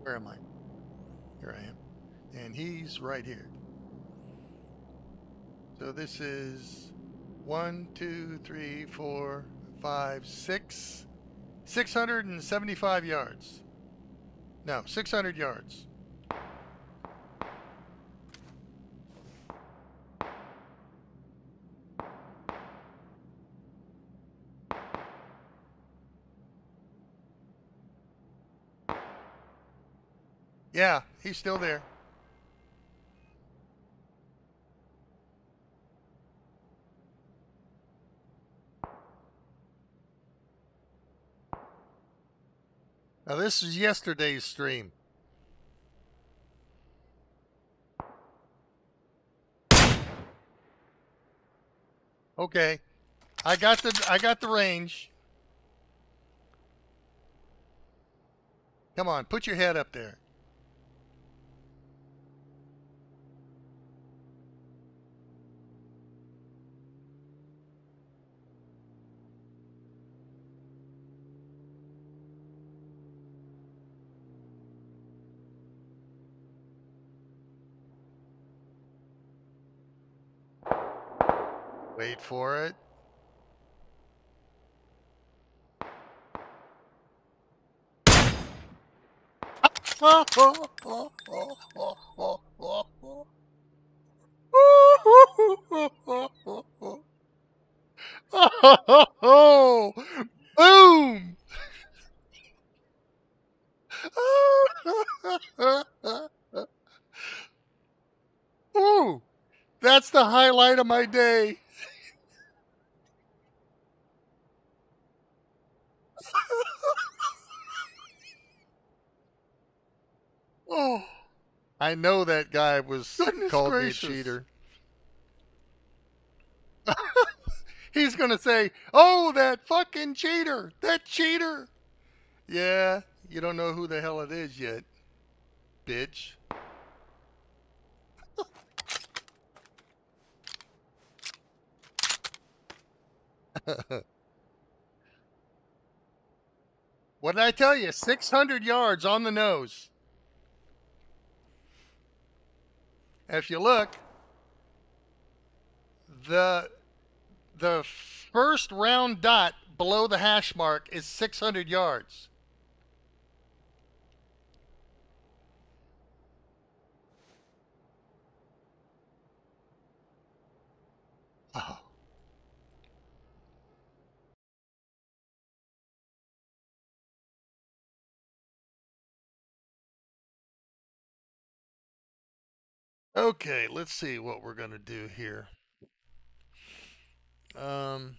Where am I? Here I am. And he's right here. So this is one, two, three, four, five, six, six hundred seventy-five yards. No, six hundred yards. Yeah, he's still there. Now this is yesterday's stream. Okay. I got the I got the range. Come on, put your head up there. Wait for it. Oh, oh, oh, oh, oh, oh, oh, oh. Oh, boom! Ooh, that's the highlight of my day. Oh, I know that guy was Goodness called gracious. me a cheater. He's gonna say, "Oh, that fucking cheater! That cheater!" Yeah, you don't know who the hell it is yet, bitch. What did I tell you? six hundred yards on the nose. If you look, the the first round dot below the hash mark is six hundred yards. Oh. Okay, let's see what we're going to do here. Um,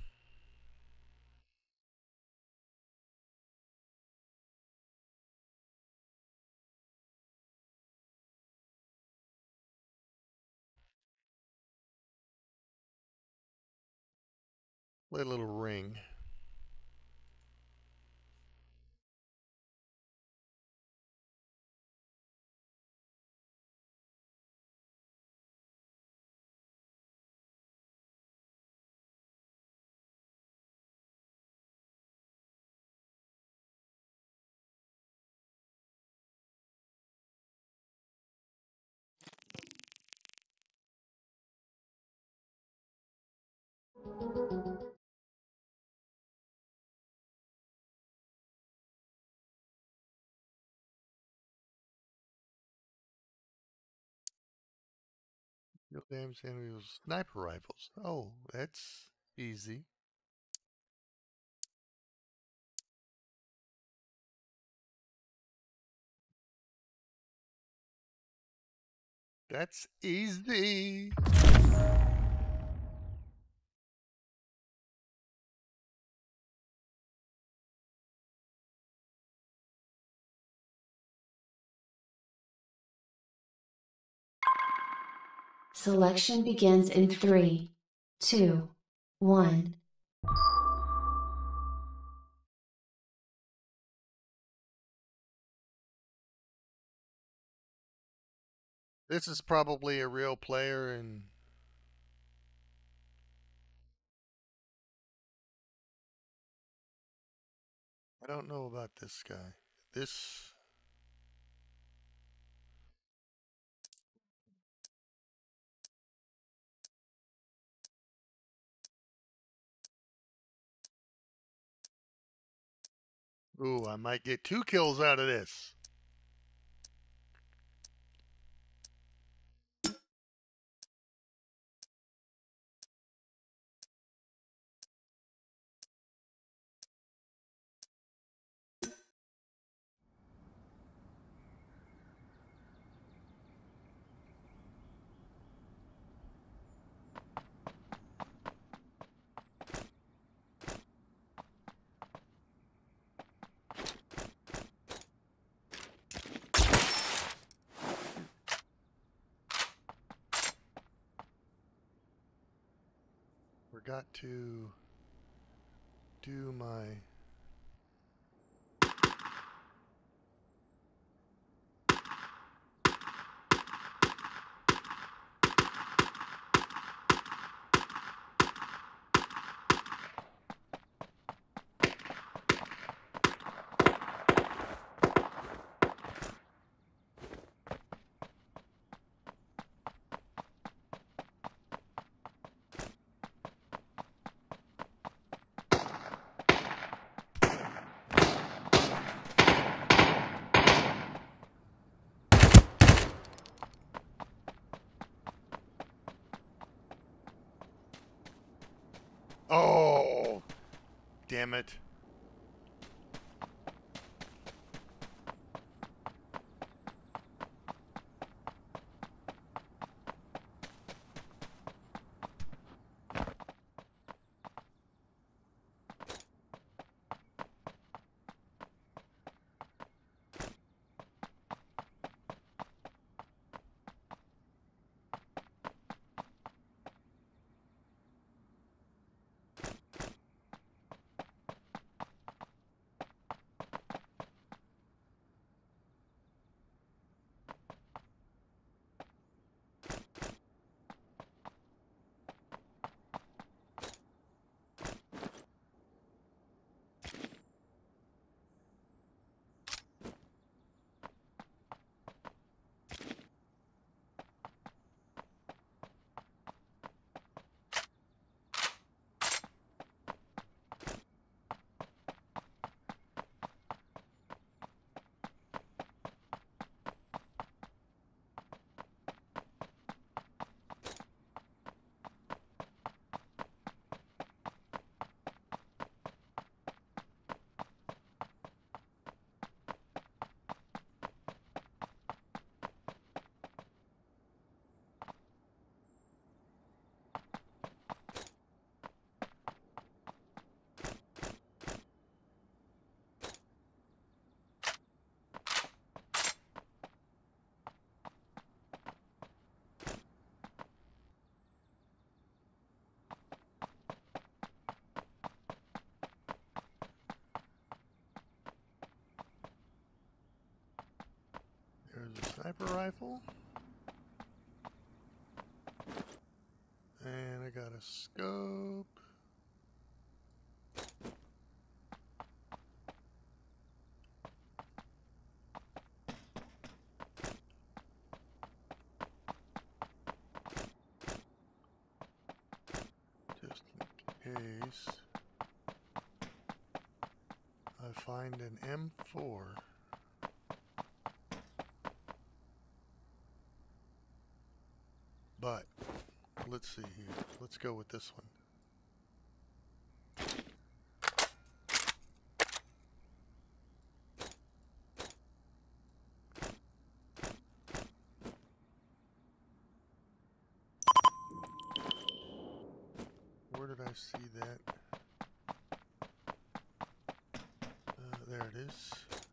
play a little ring. Your damn Samuel's sniper rifles. Oh, that's easy. That's easy. Selection begins in three, two, one. This is probably a real player, and I don't know about this guy. This Ooh, I might get two kills out of this. Forgot to do my Oh, damn it. There's a sniper rifle. And I got a scope. Just in case I find an M four. But let's see here. Let's go with this one. Where did I see that? Uh, there it is.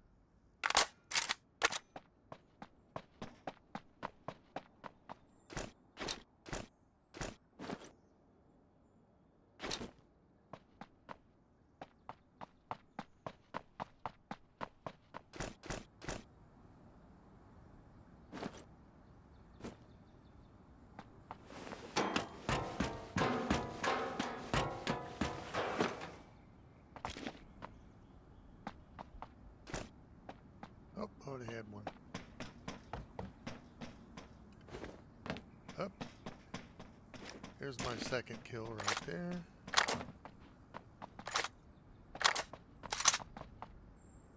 Oh, I already had one. Up. Here's my second kill right there.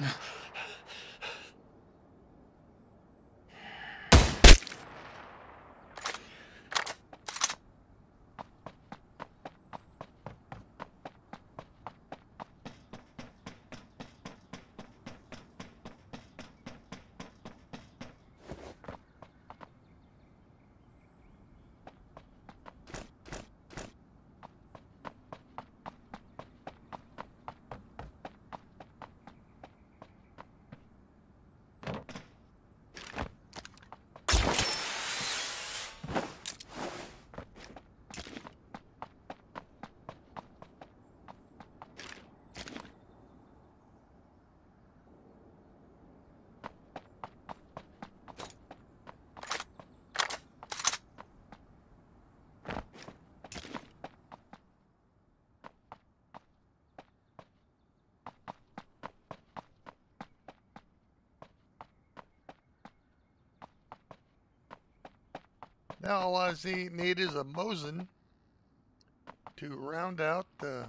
Now all I see, need is a Mosin to round out the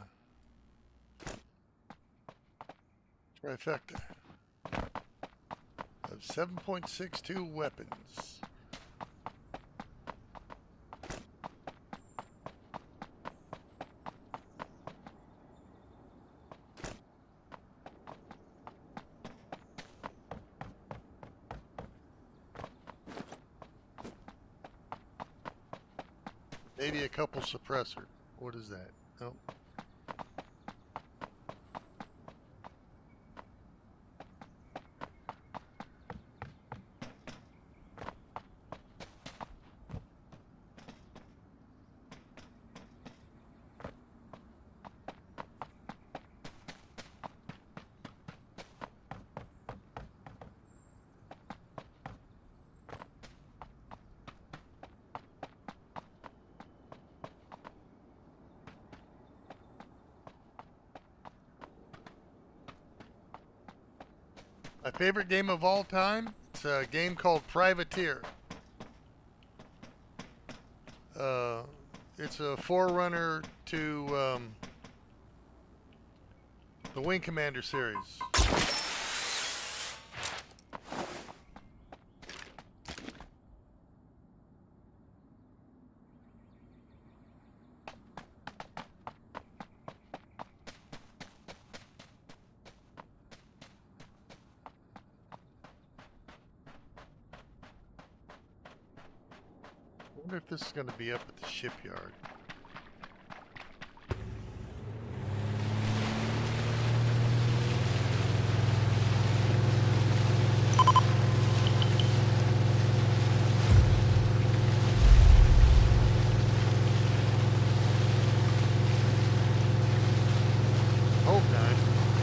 trifecta of seven point six two weapons. Maybe a couple suppressor. What is that? Nope. My favorite game of all time, it's a game called Privateer. Uh, it's a forerunner to um, the Wing Commander series. I wonder if this is going to be up at the shipyard. Hope not.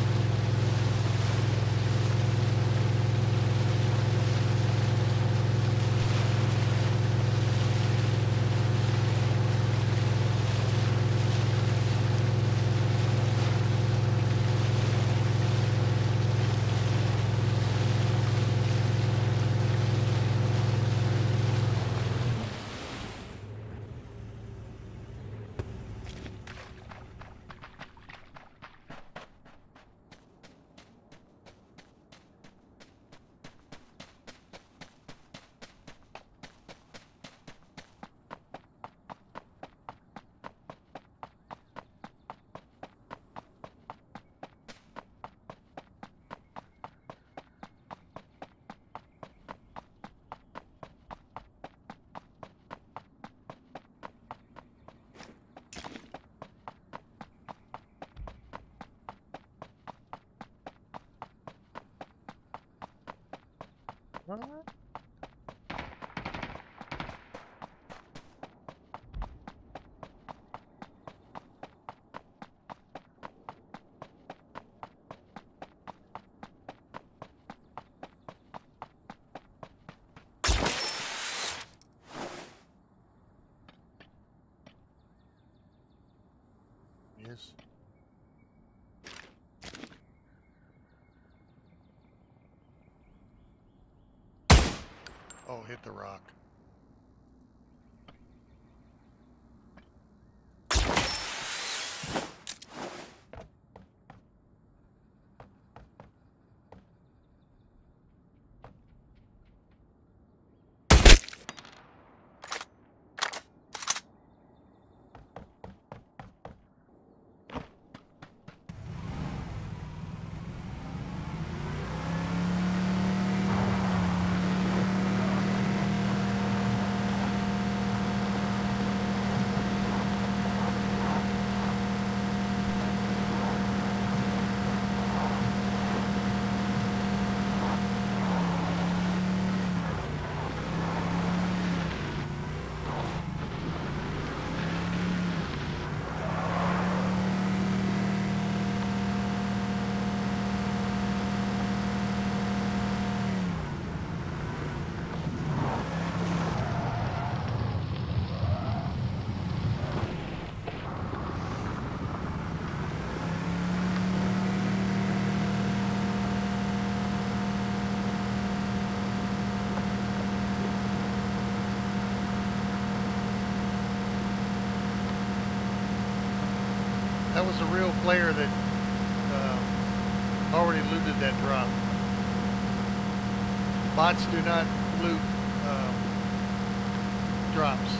What? Yes. Oh, hit the rock. was a real player that uh, already looted that drop. Bots do not loot um, drops.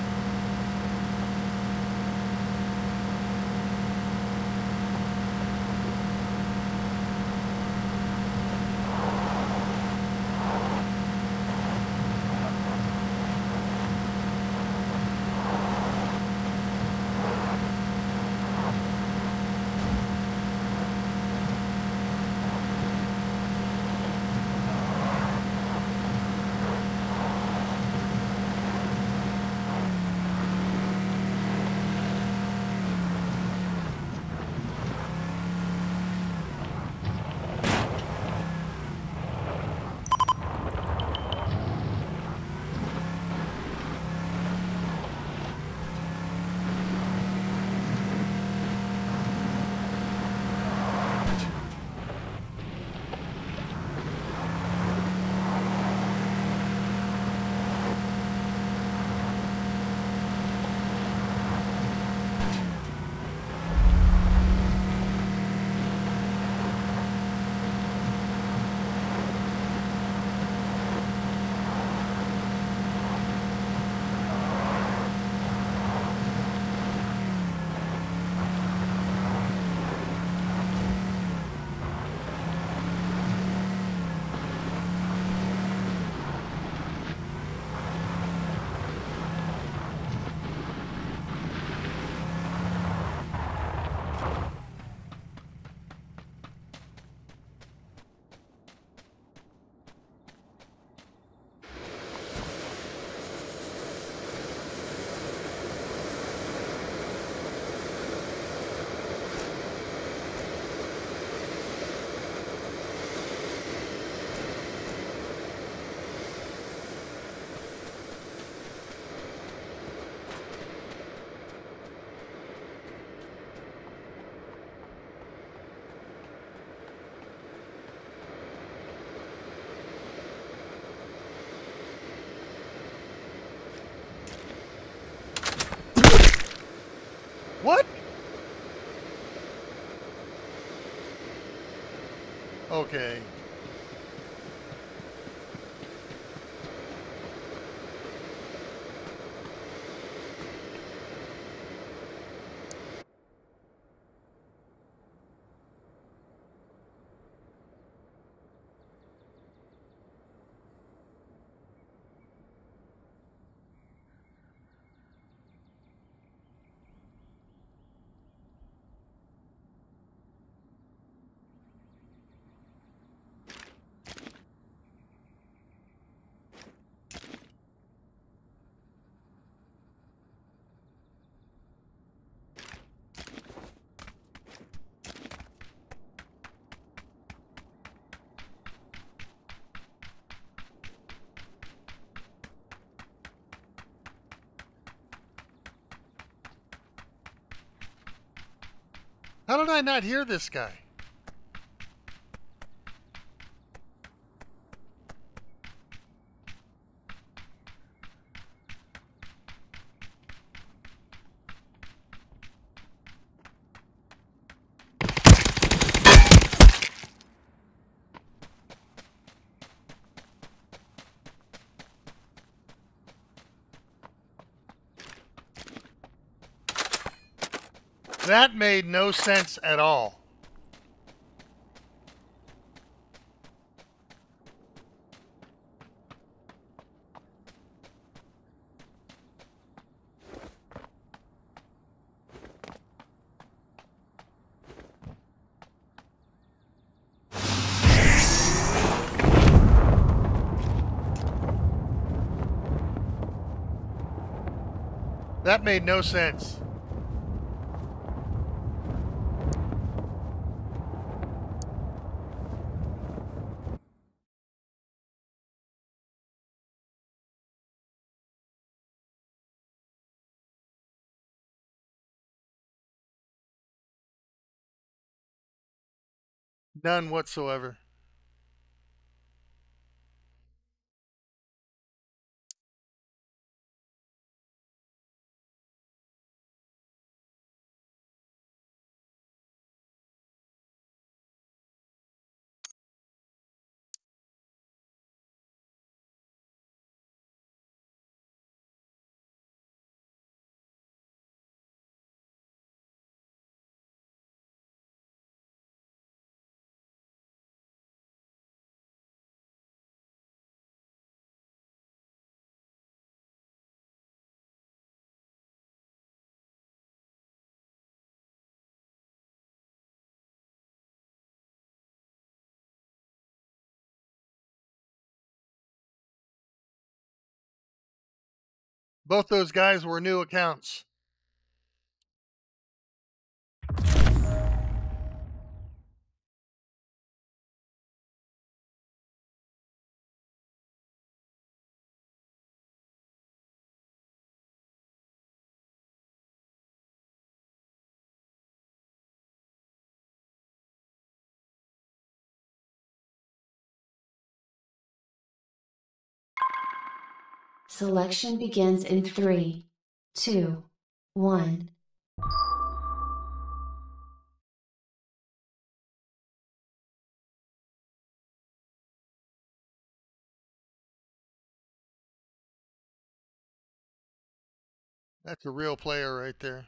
What? Okay. How did I not hear this guy? That made no sense at all. That made no sense. None whatsoever. Both those guys were new accounts. Selection begins in three, two, one. That's a real player right there.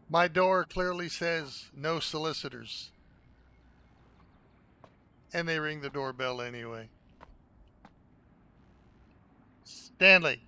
My door clearly says no solicitors. And they ring the doorbell anyway. Stanley.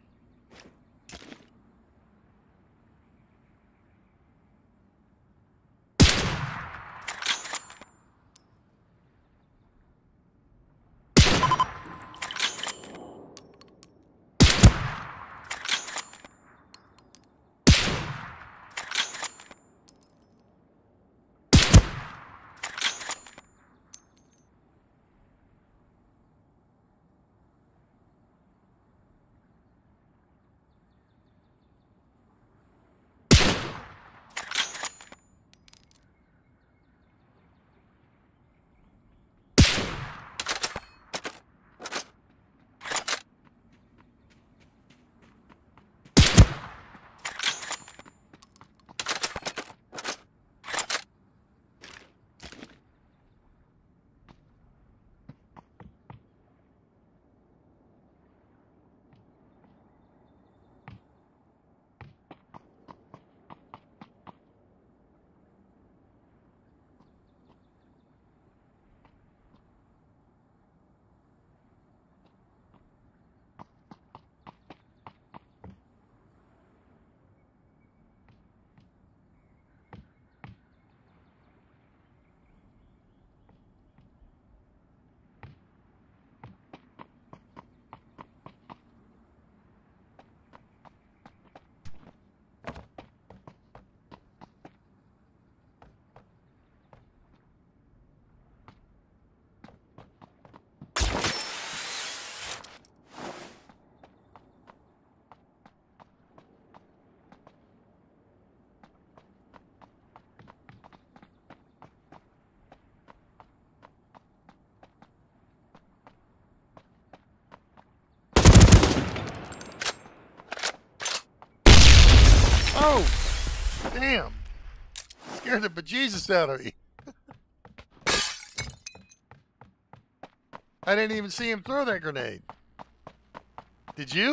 Oh, damn. Scared the bejesus out of me. I didn't even see him throw that grenade. Did you?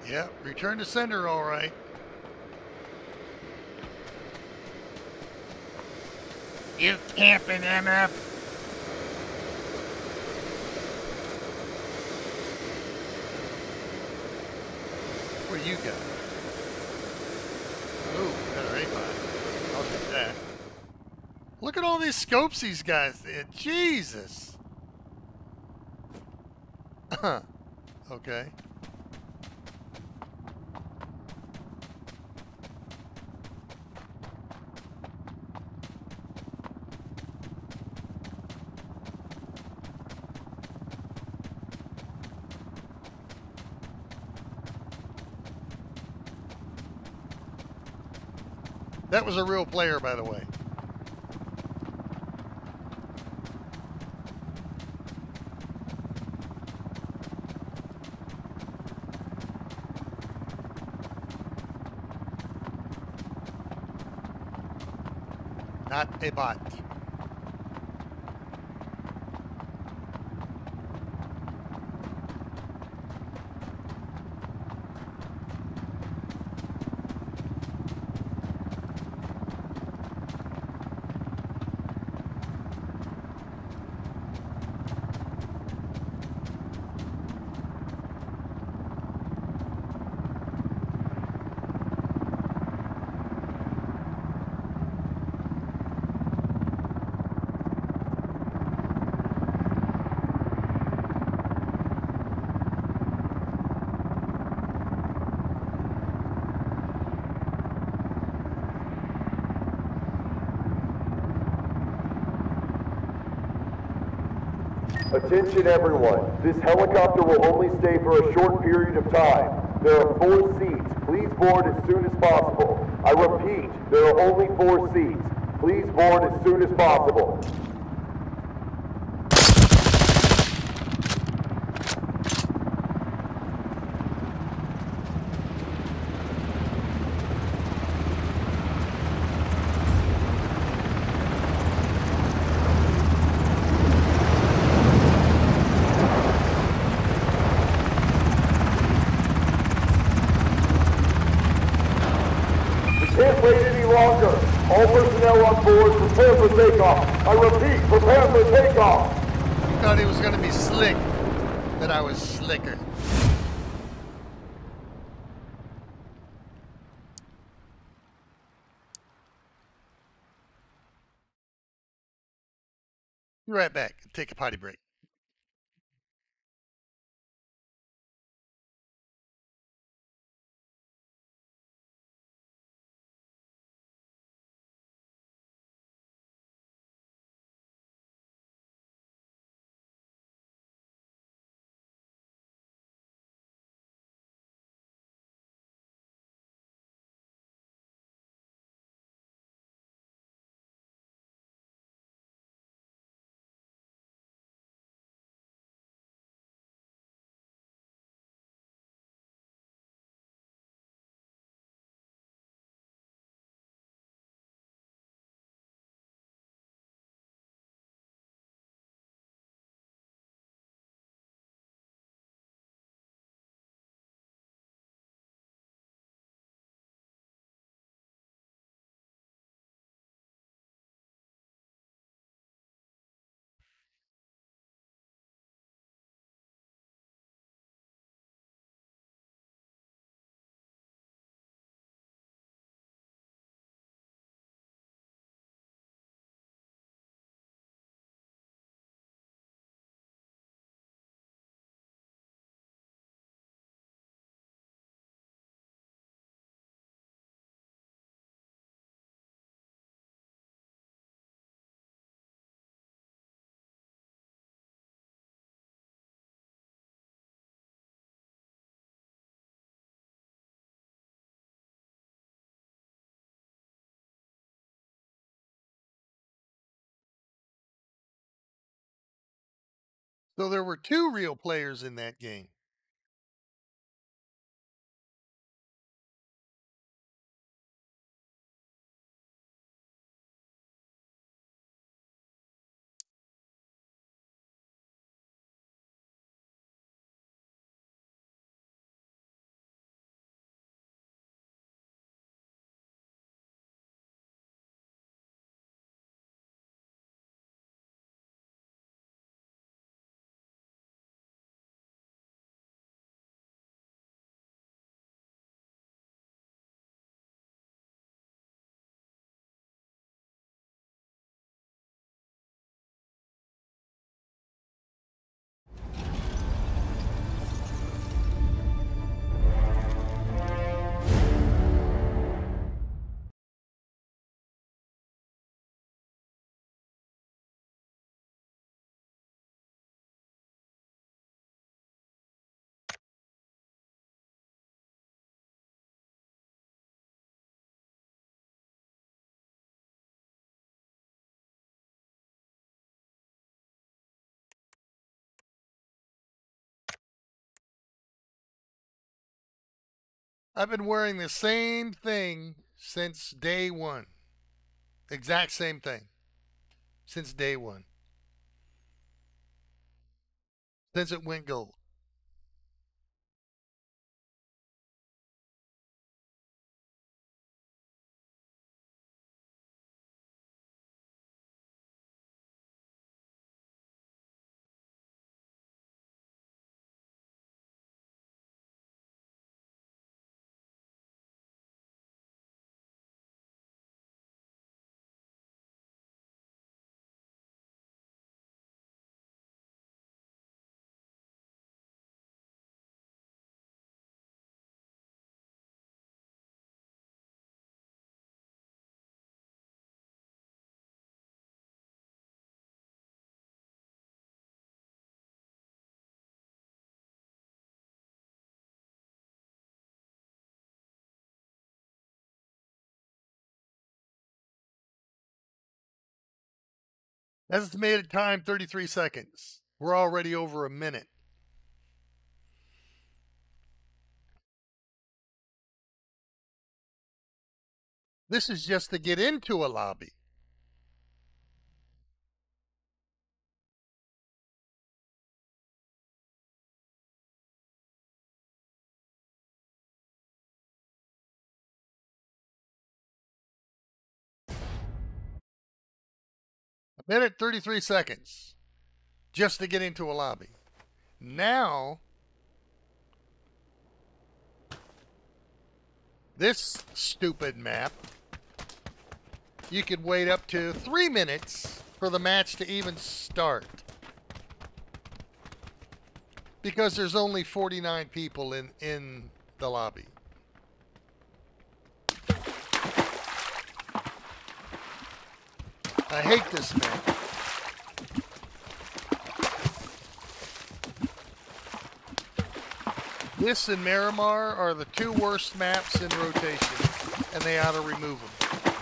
Yep, return to sender, all right. You camping, M F? What do you got? Ooh, got an A-bot. I'll take that. Look at all these scopes these guys did. Jesus. Okay. That was a real player, by the way. Not a bot. Attention everyone, this helicopter will only stay for a short period of time. There are four seats. Please board as soon as possible. I repeat, there are only four seats. Please board as soon as possible. Can't wait any longer. All personnel on board, prepare for takeoff. I repeat, prepare for takeoff. I thought he was going to be slick, but I was slicker. Be right back. Take a potty break. So there were two real players in that game. I've been wearing the same thing since day one. Exact same thing. Since day one. Since it went gold. Estimated time thirty-three seconds. We're already over a minute. This is just to get into a lobby. A minute, thirty-three seconds. Just to get into a lobby. Now, this stupid map, you could wait up to three minutes for the match to even start. Because there's only forty-nine people in, in the lobby. I hate this map. This and Miramar are the two worst maps in rotation, and they ought to remove them.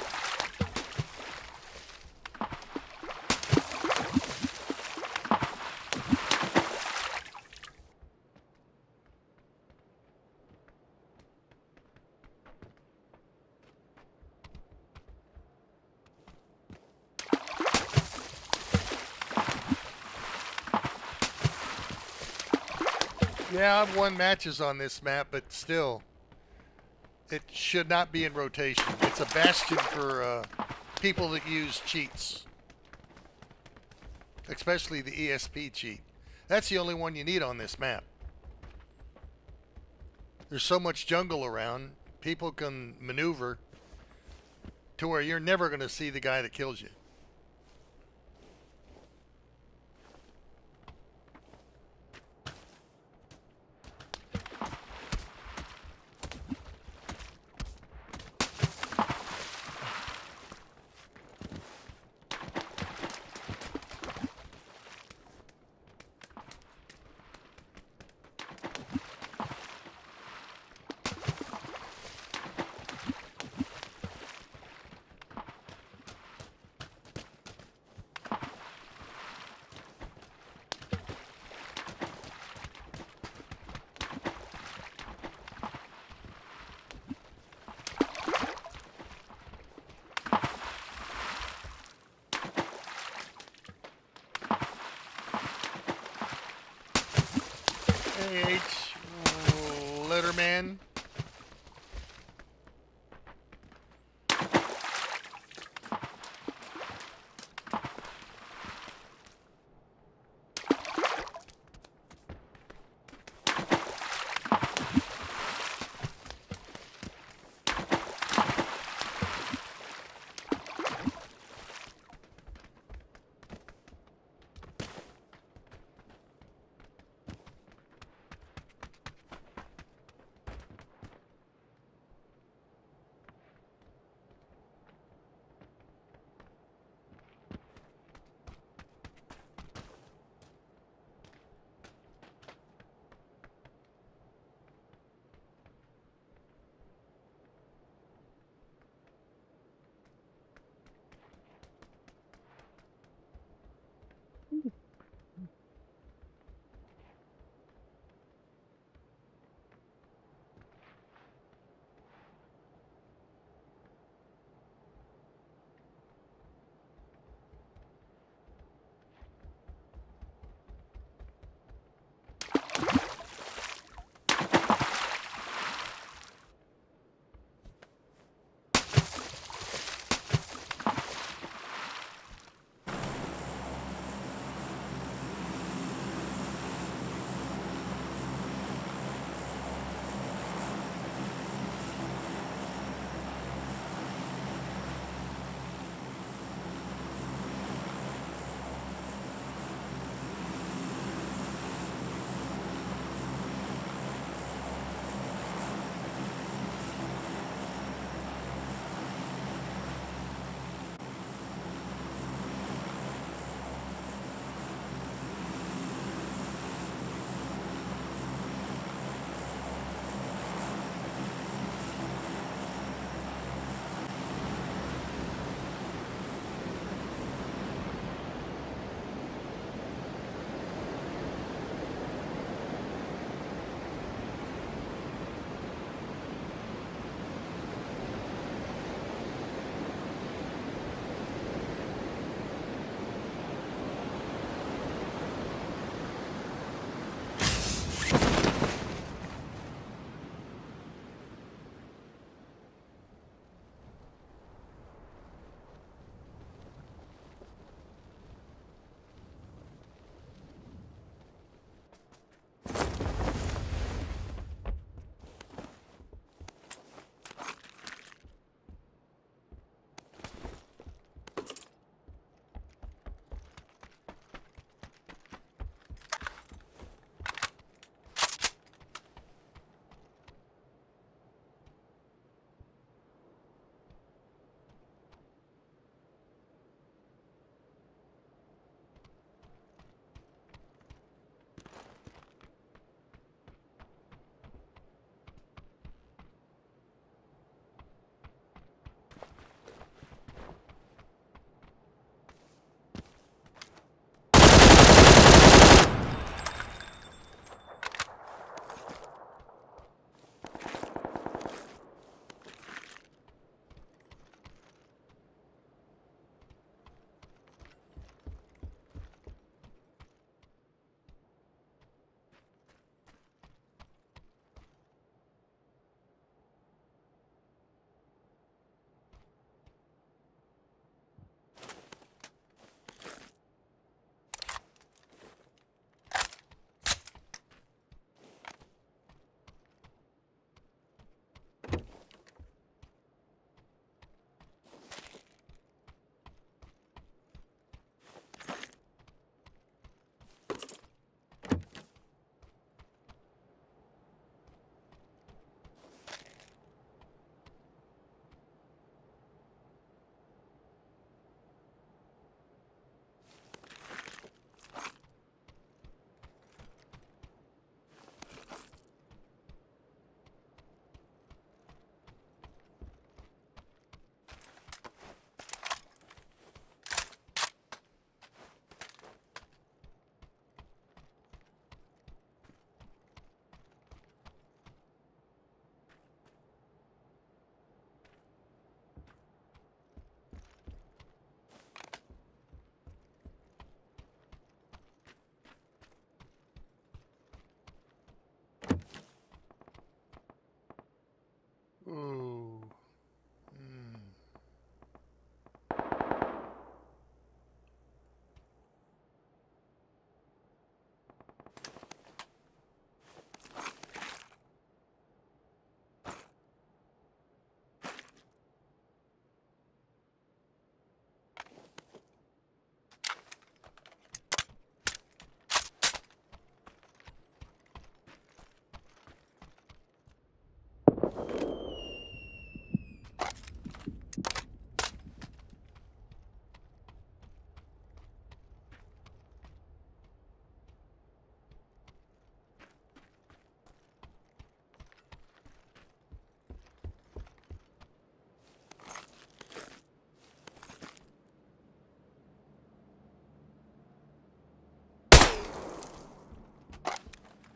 Yeah, I've won matches on this map, but still, it should not be in rotation. It's a bastion for uh, people that use cheats, especially the E S P cheat. That's the only one you need on this map. There's so much jungle around, people can maneuver to where you're never going to see the guy that kills you. H, Letterman.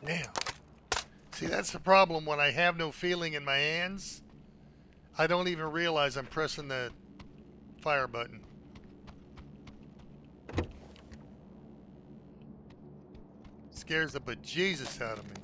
Damn. See, that's the problem when I have no feeling in my hands. I don't even realize I'm pressing the fire button. Scares the bejesus out of me.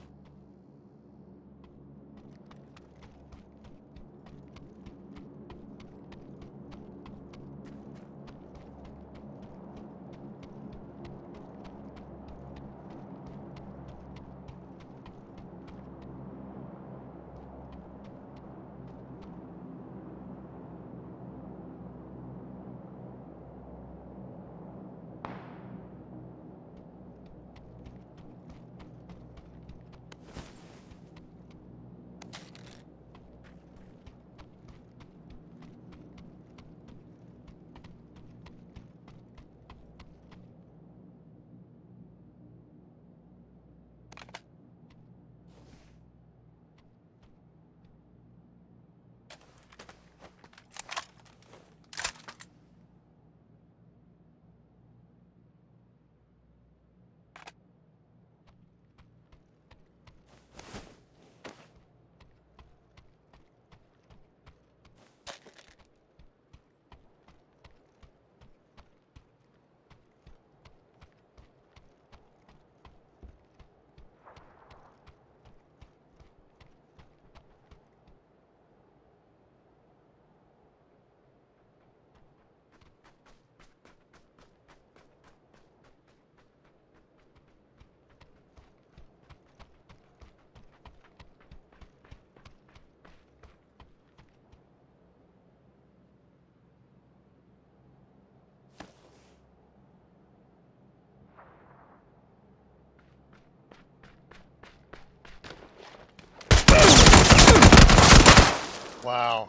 Wow.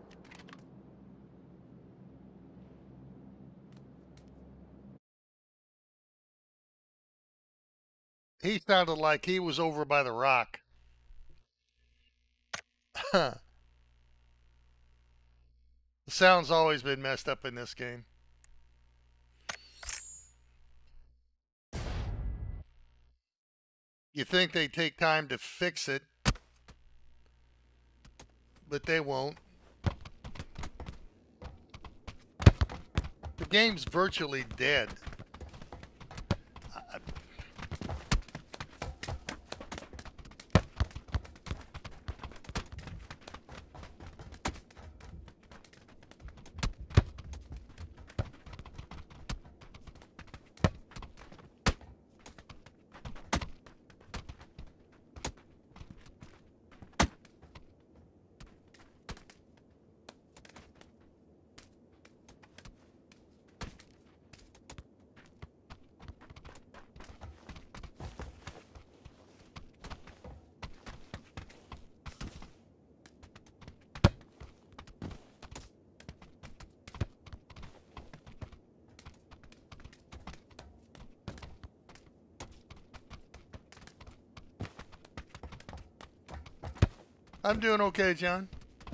He sounded like he was over by the rock. The sound's always been messed up in this game. You think they'd take time to fix it, but they won't. The game's virtually dead. I I'm doing okay, John.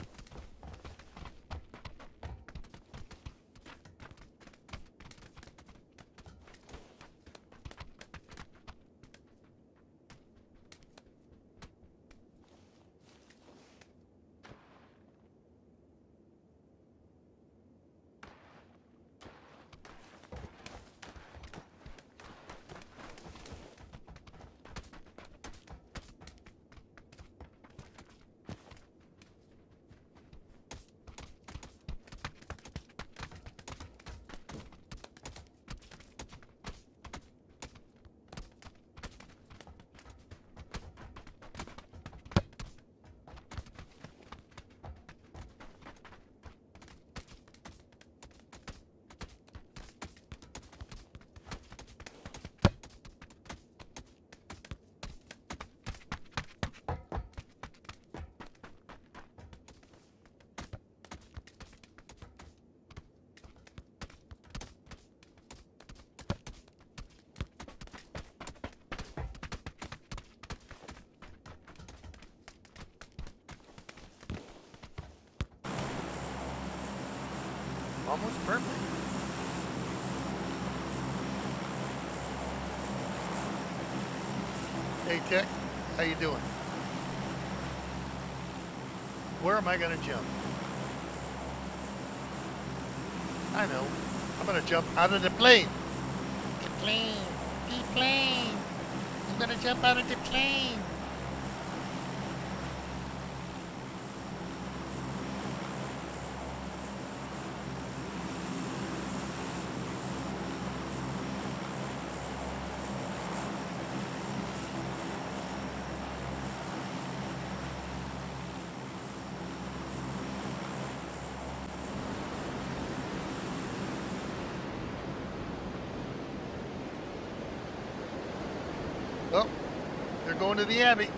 Almost perfect. Hey, Tech. How you doing? Where am I going to jump? I know. I'm going to jump out of the plane. The plane. The plane. I'm going to jump out of the plane. Oh, they're going to the Abbey.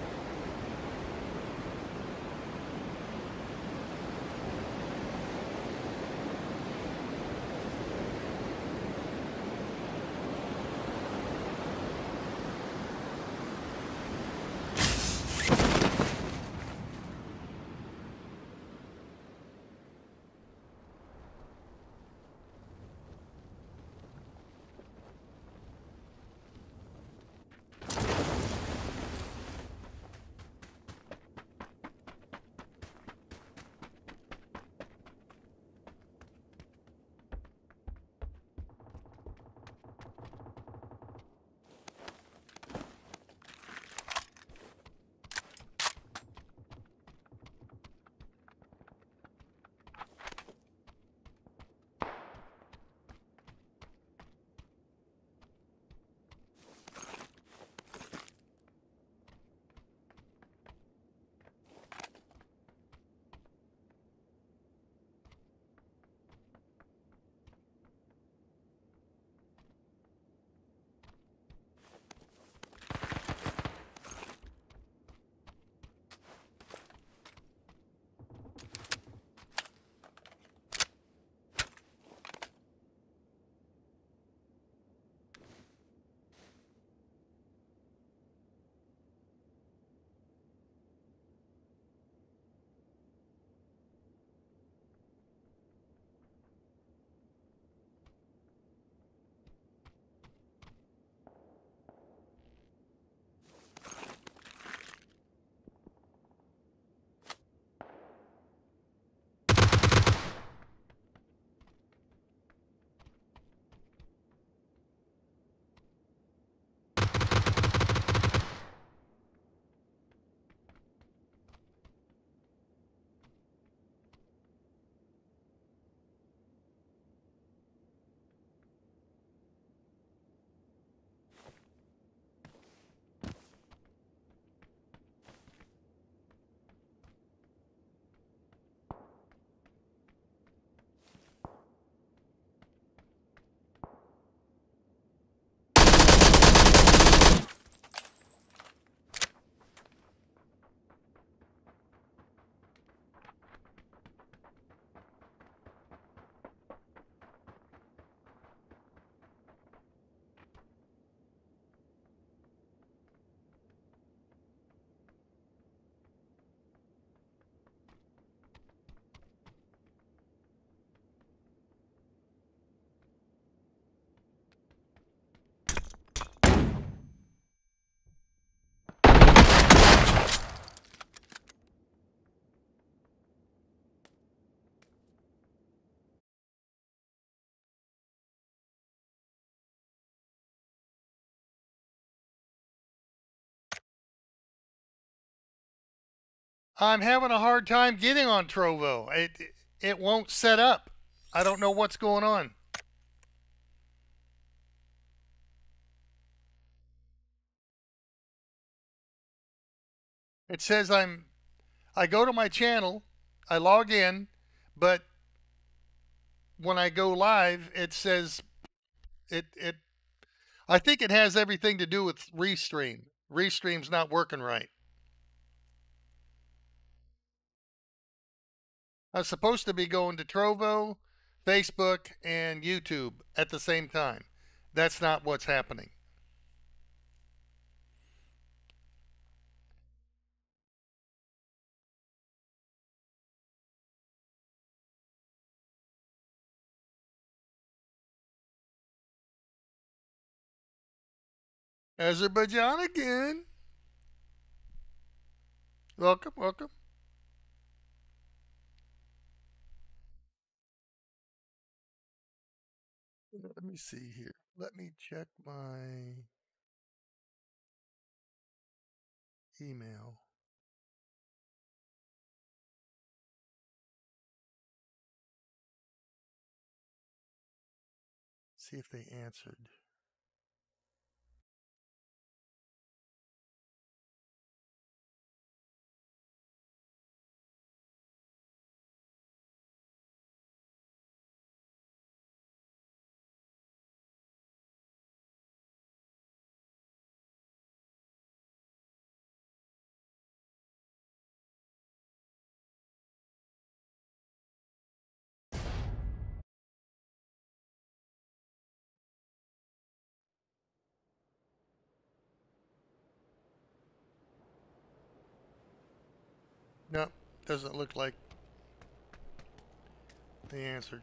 I'm having a hard time getting on Trovo. It it won't set up. I don't know what's going on. It says I'm I go to my channel, I log in, but when I go live, it says it it I think it has everything to do with Restream. Restream's not working right. I was supposed to be going to Trovo, Facebook, and YouTube at the same time. That's not what's happening. Azerbaijan again. Welcome, welcome. Let me see here. Let me check my email. See if they answered. No, doesn't look like they answered.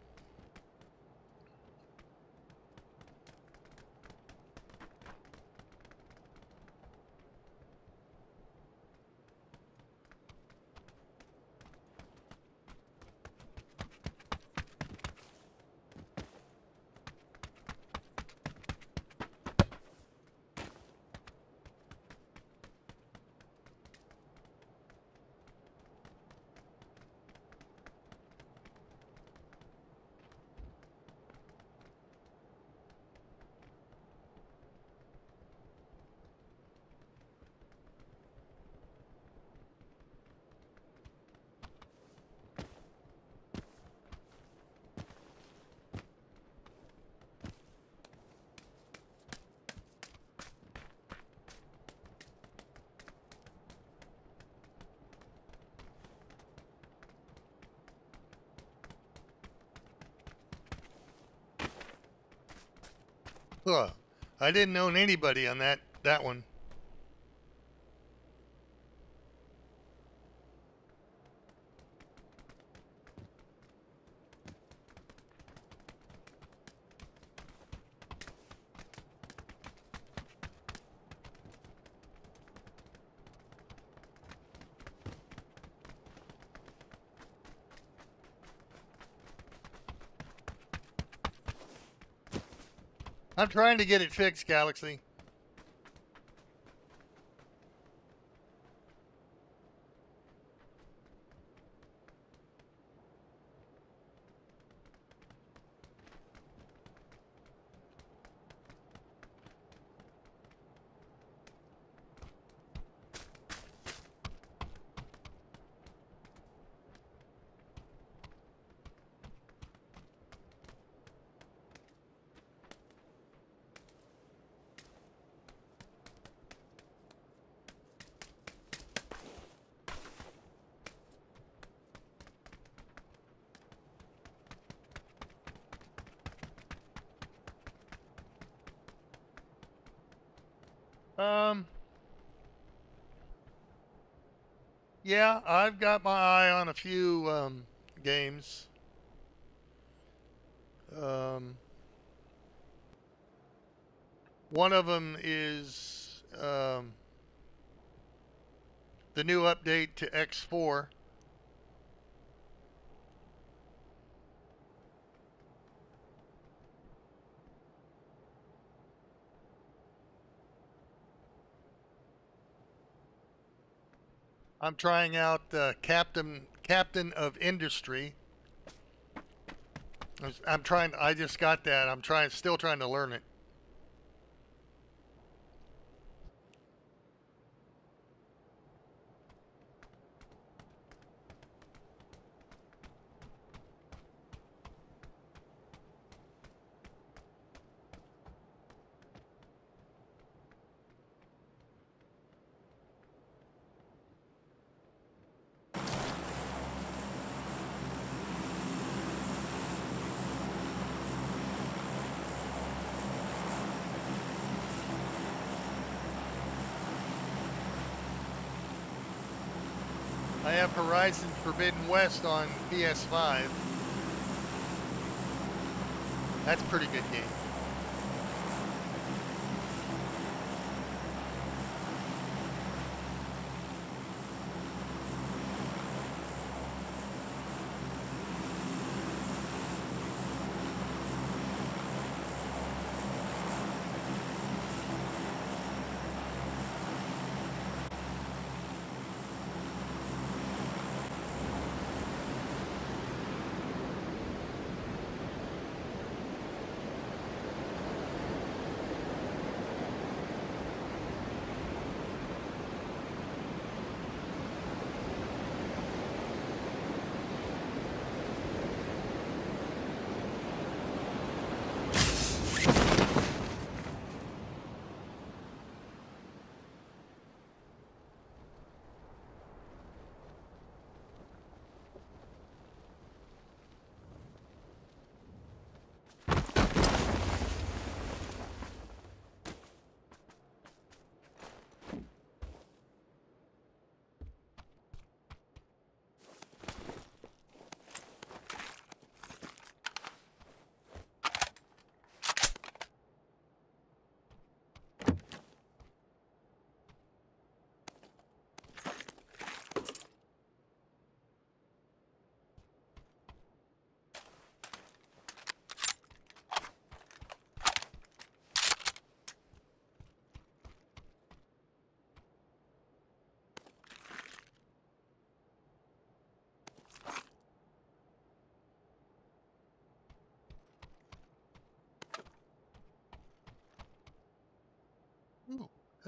Huh. I didn't own anybody on that that one. I'm trying to get it fixed, Galaxy. Um, yeah, I've got my eye on a few um, games. Um, one of them is um, the new update to X four. I'm trying out uh, Captain Captain of Industry. I'm trying. I just got that. I'm trying. Still trying to learn it. I have Horizon Forbidden West on P S five. That's a pretty good game.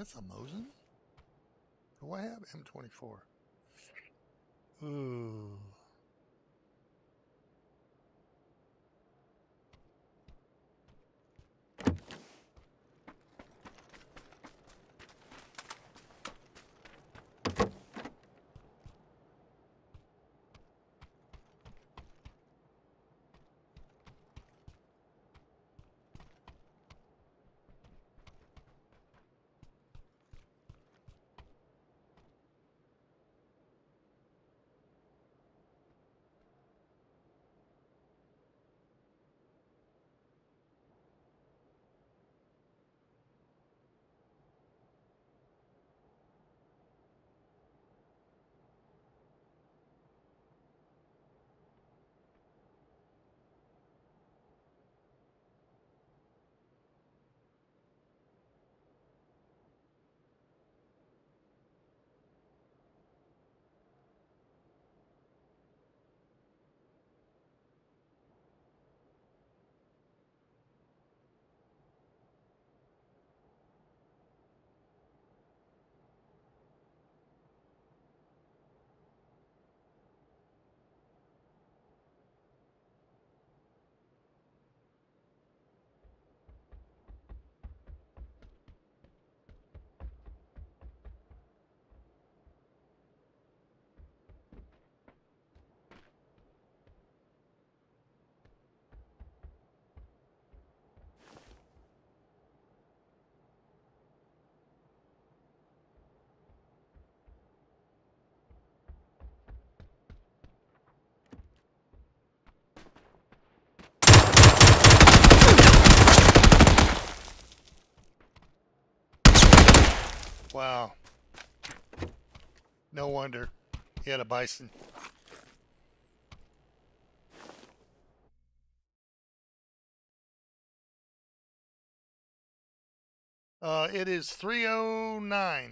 That's a Mosin? What do I have? M twenty-four. Ooh. Wow. No wonder. He had a bison. Uh, it is three oh nine.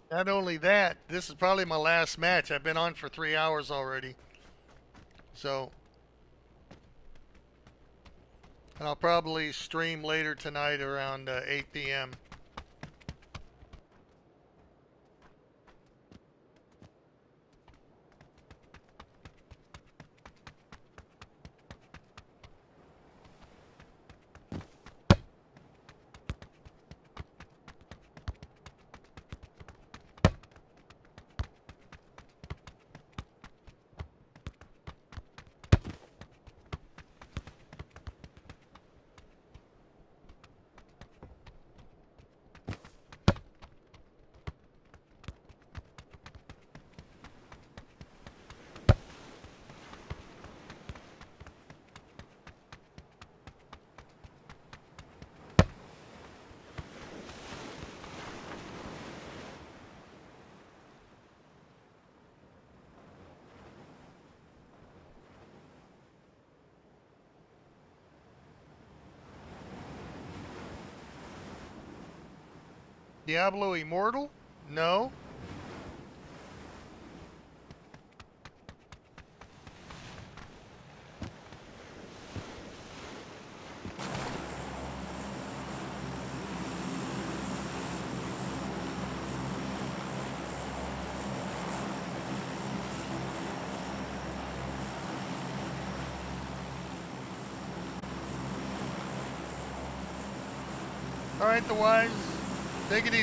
Not only that, this is probably my last match. I've been on for three hours already. So, and I'll probably stream later tonight around uh, eight P M Diablo Immortal? No. All right, the wise. Take it easy.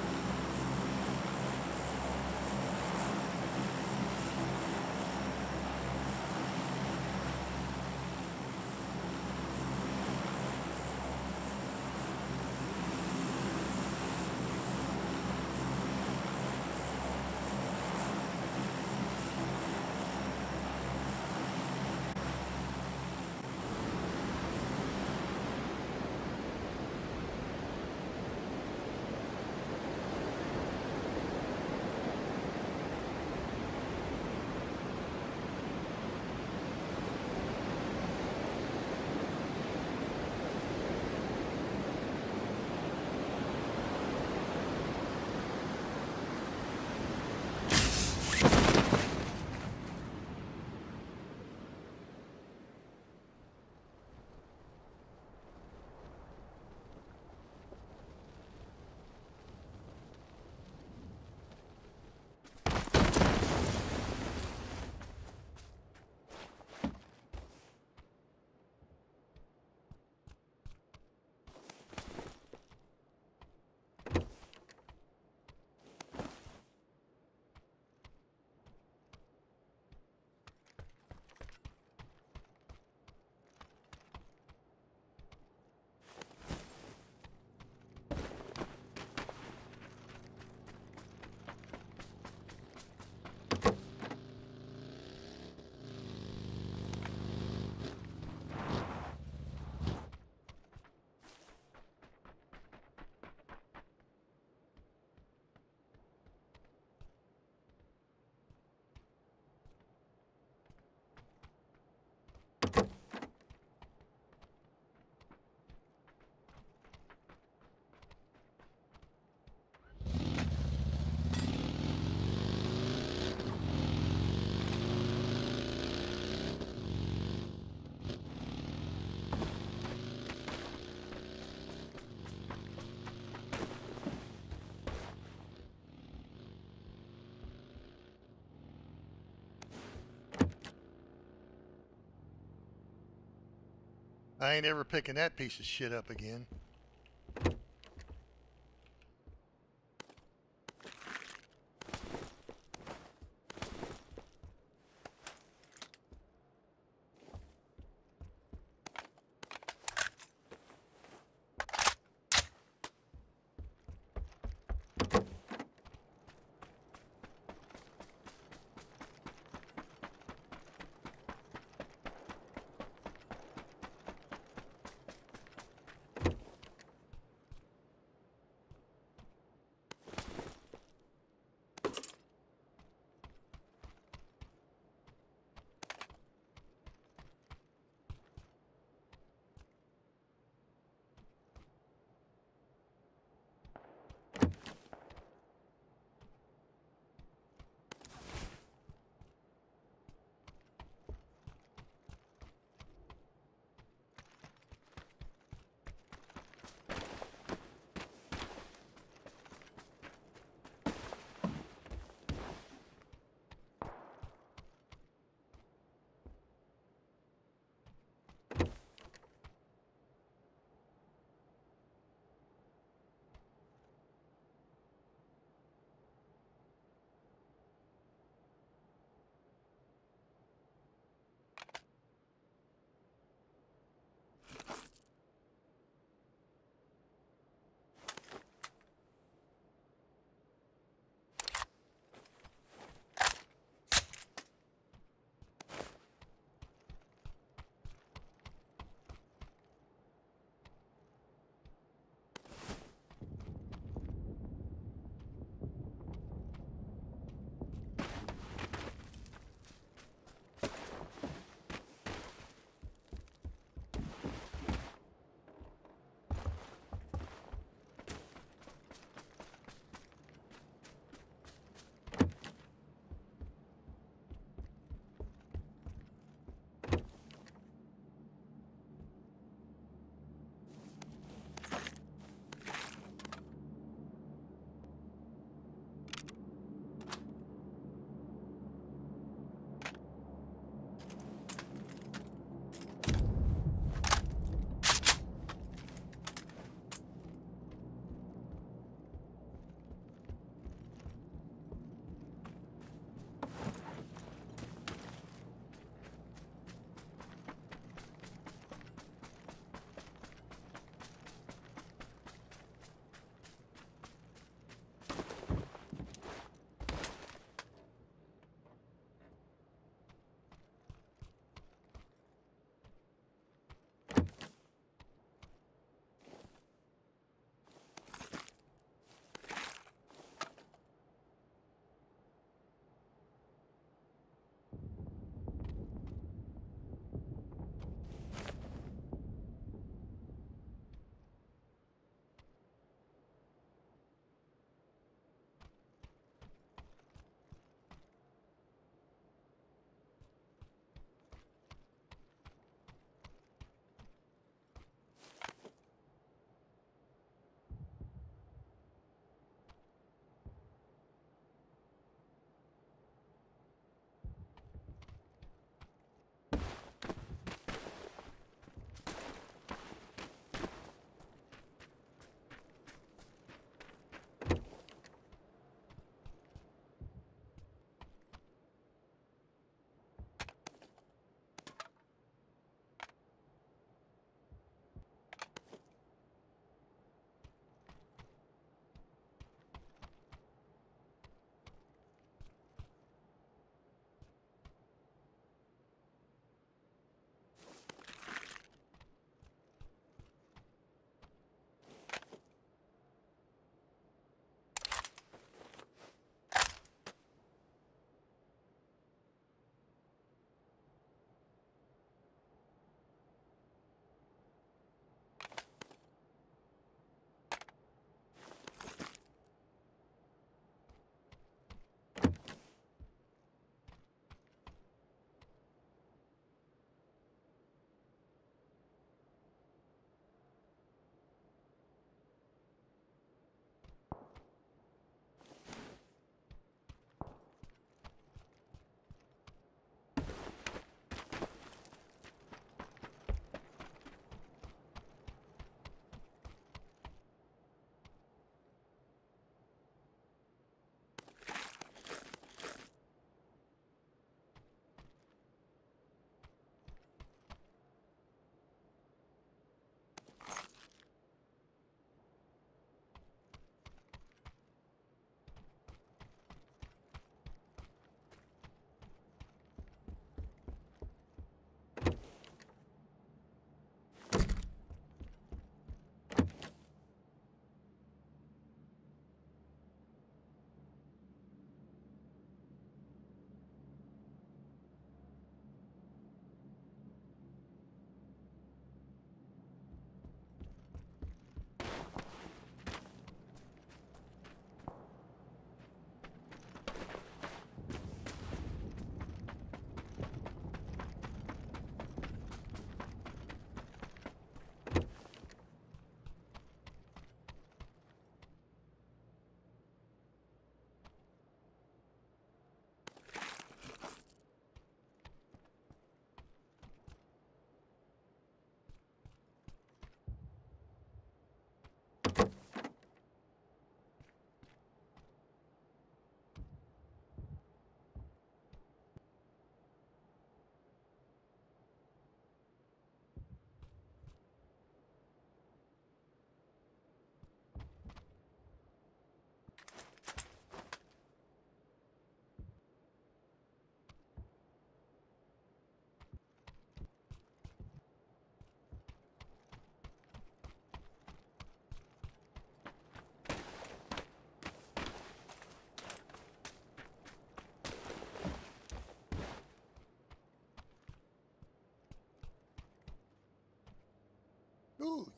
I ain't ever picking that piece of shit up again.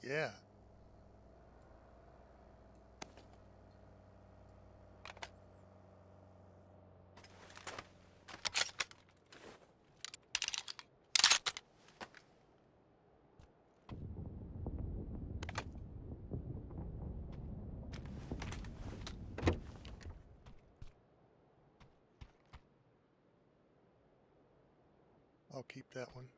Yeah. I'll keep that one.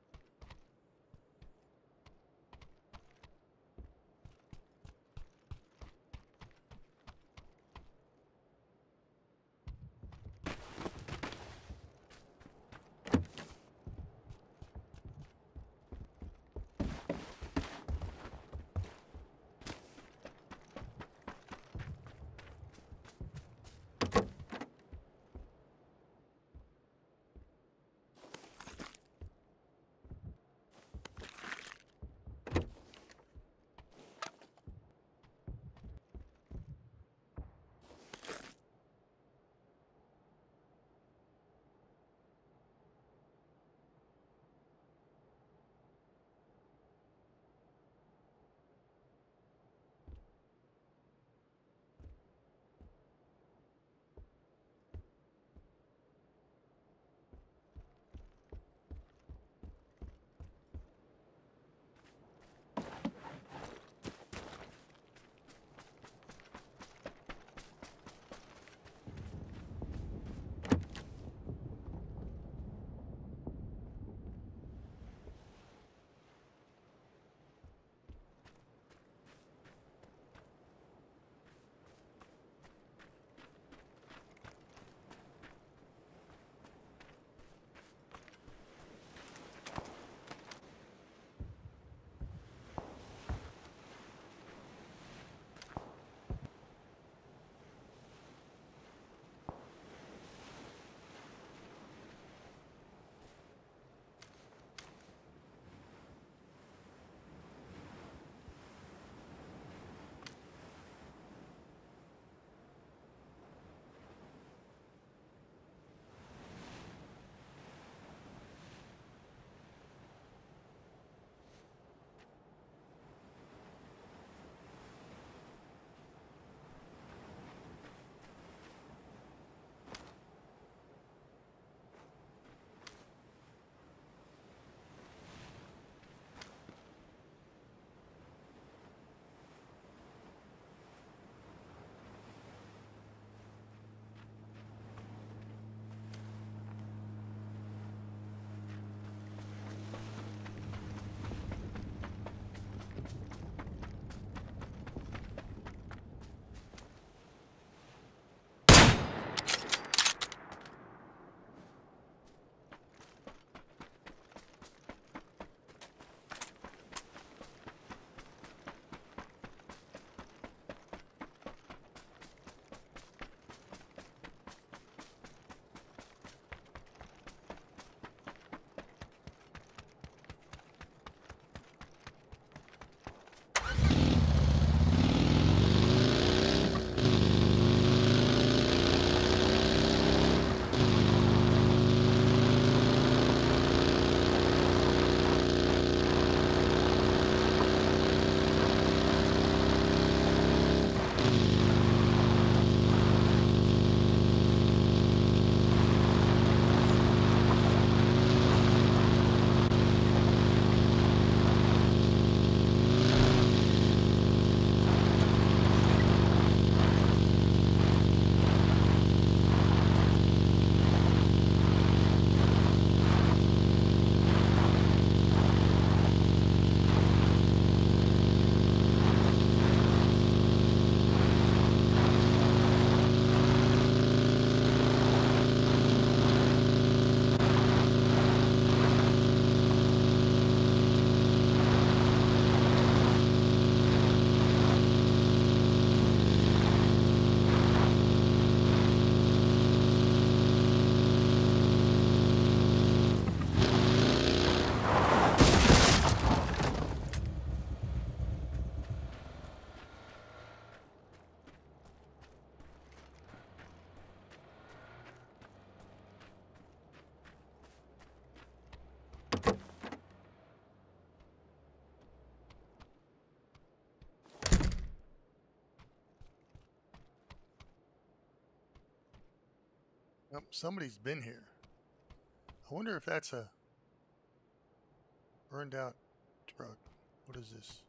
Oh, somebody's been here. I wonder if that's a burned out truck. What is this?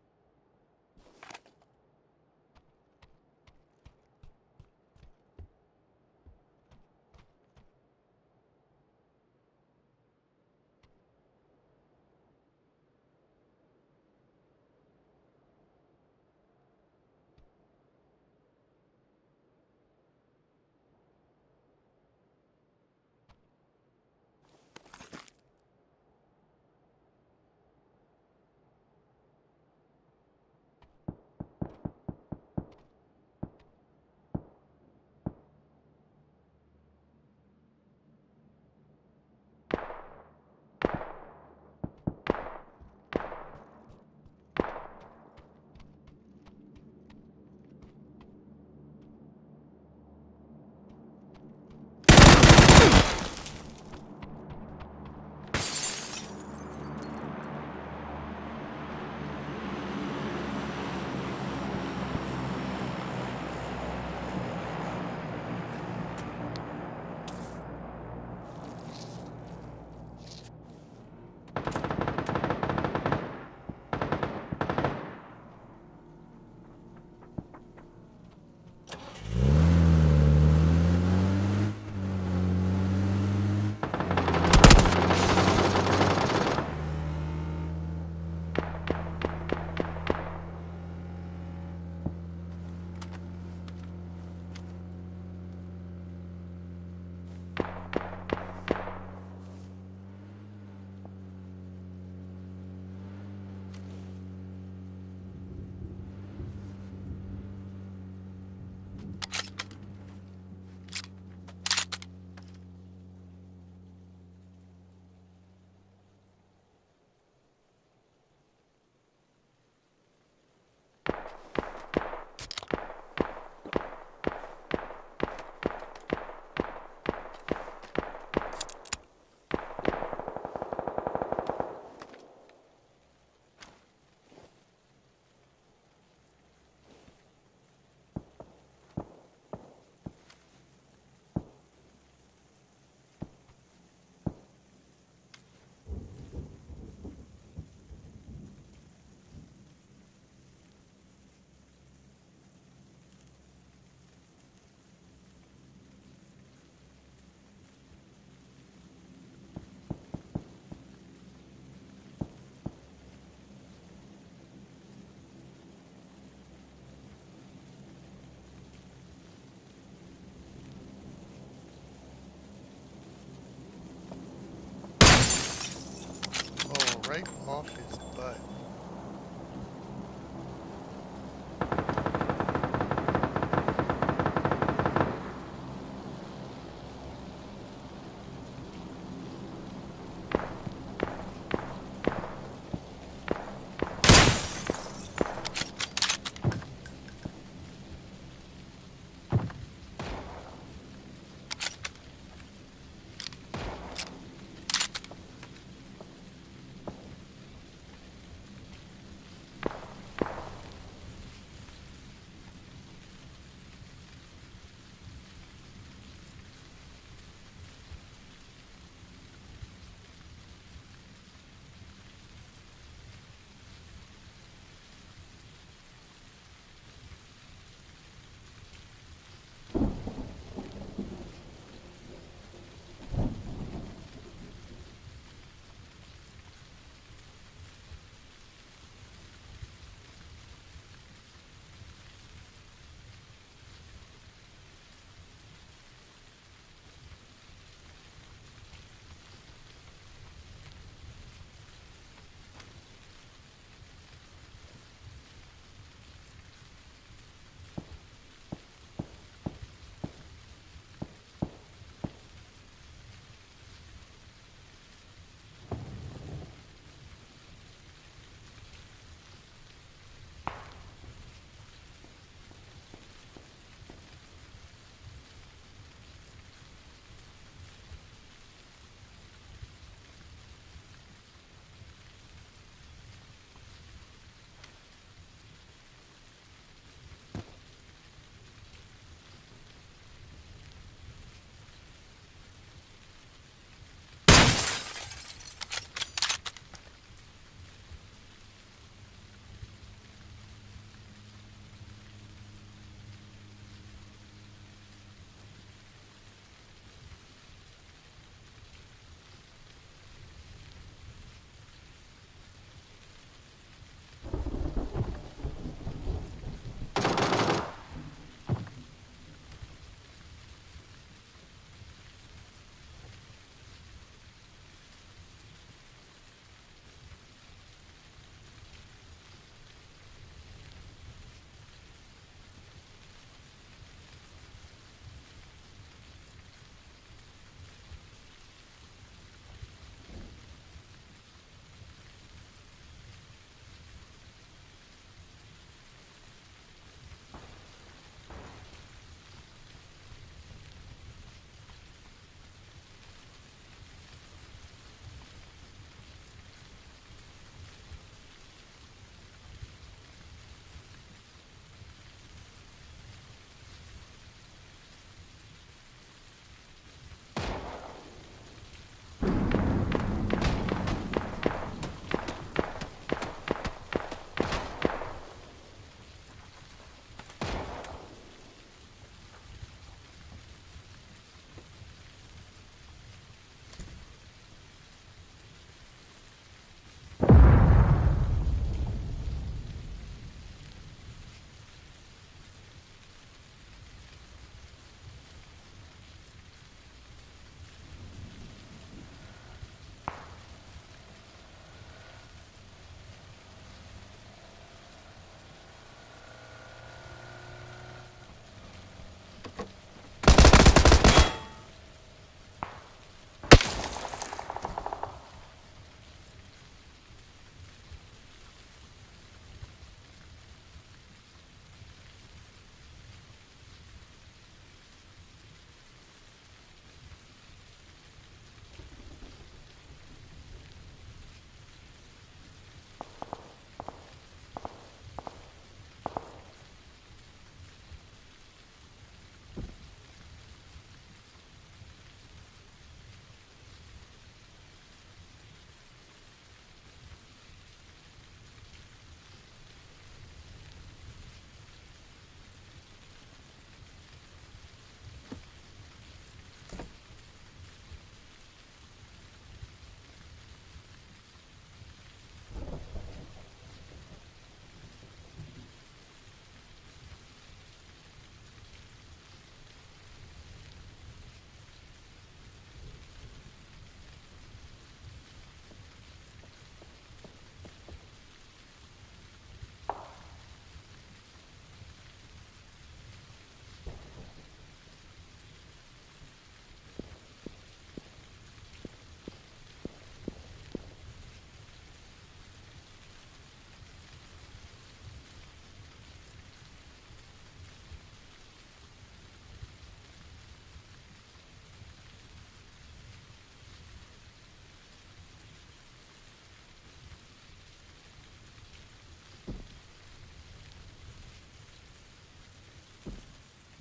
Oh, right off his butt.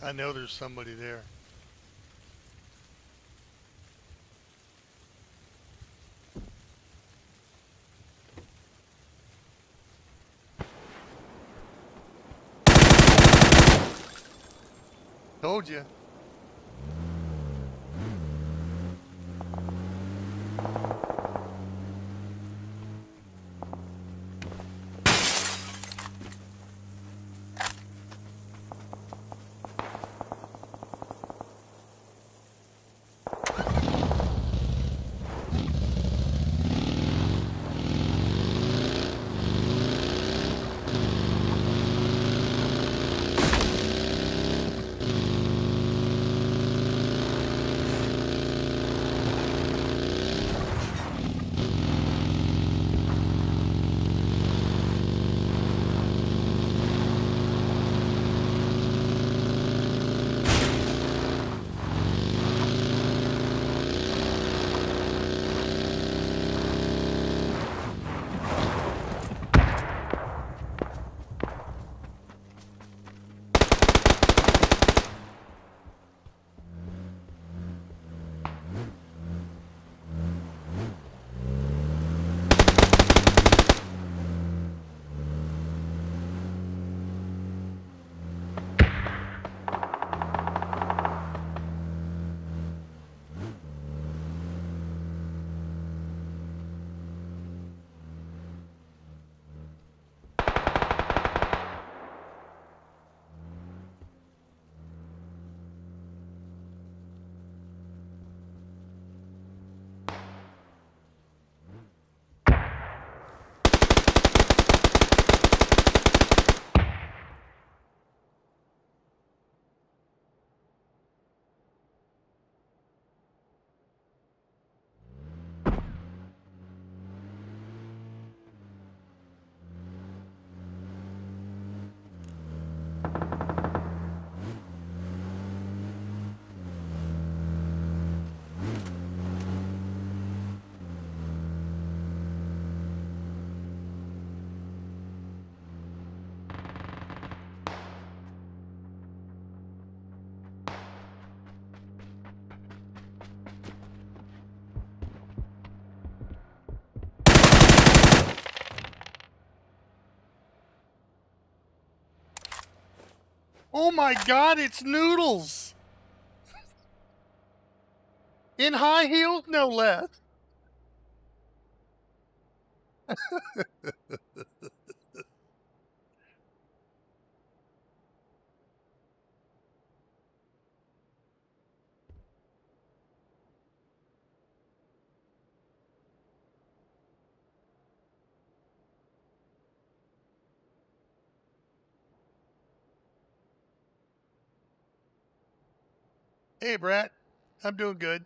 I know there's somebody there. Told you. Oh my God, it's Noodles! In high heels, no less. Hey, Brat. I'm doing good.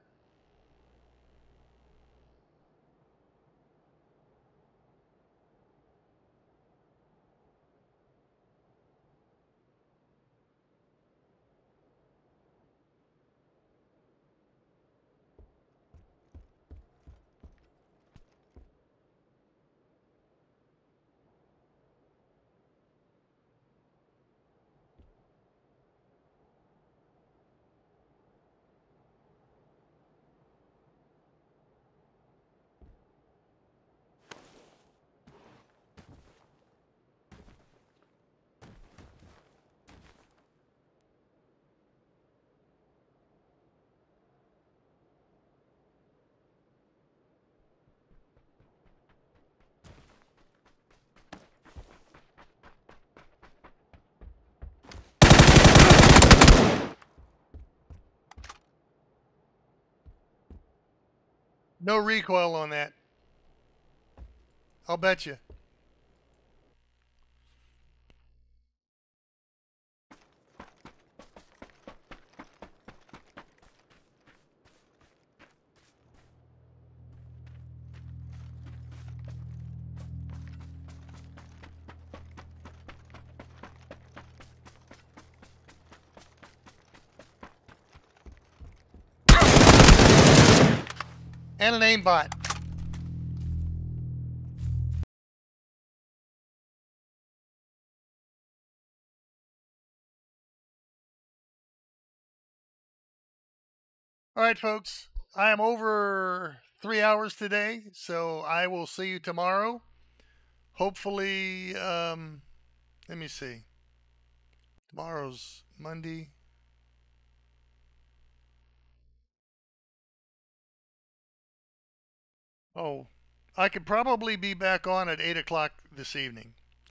No recoil on that. I'll bet you. And an aimbot. All right, folks. I am over three hours today, so I will see you tomorrow. Hopefully, um, let me see. Tomorrow's Monday. Oh, I could probably be back on at eight o'clock this evening.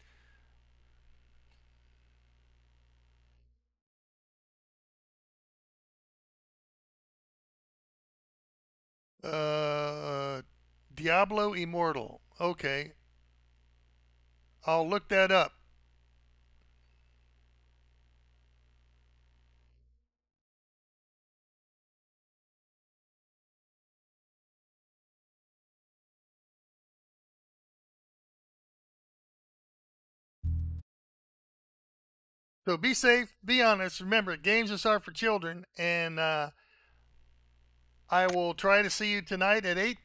Uh, Diablo Immortal. Okay. I'll look that up. So be safe, be honest. Remember, games are for children, and uh, I will try to see you tonight at eight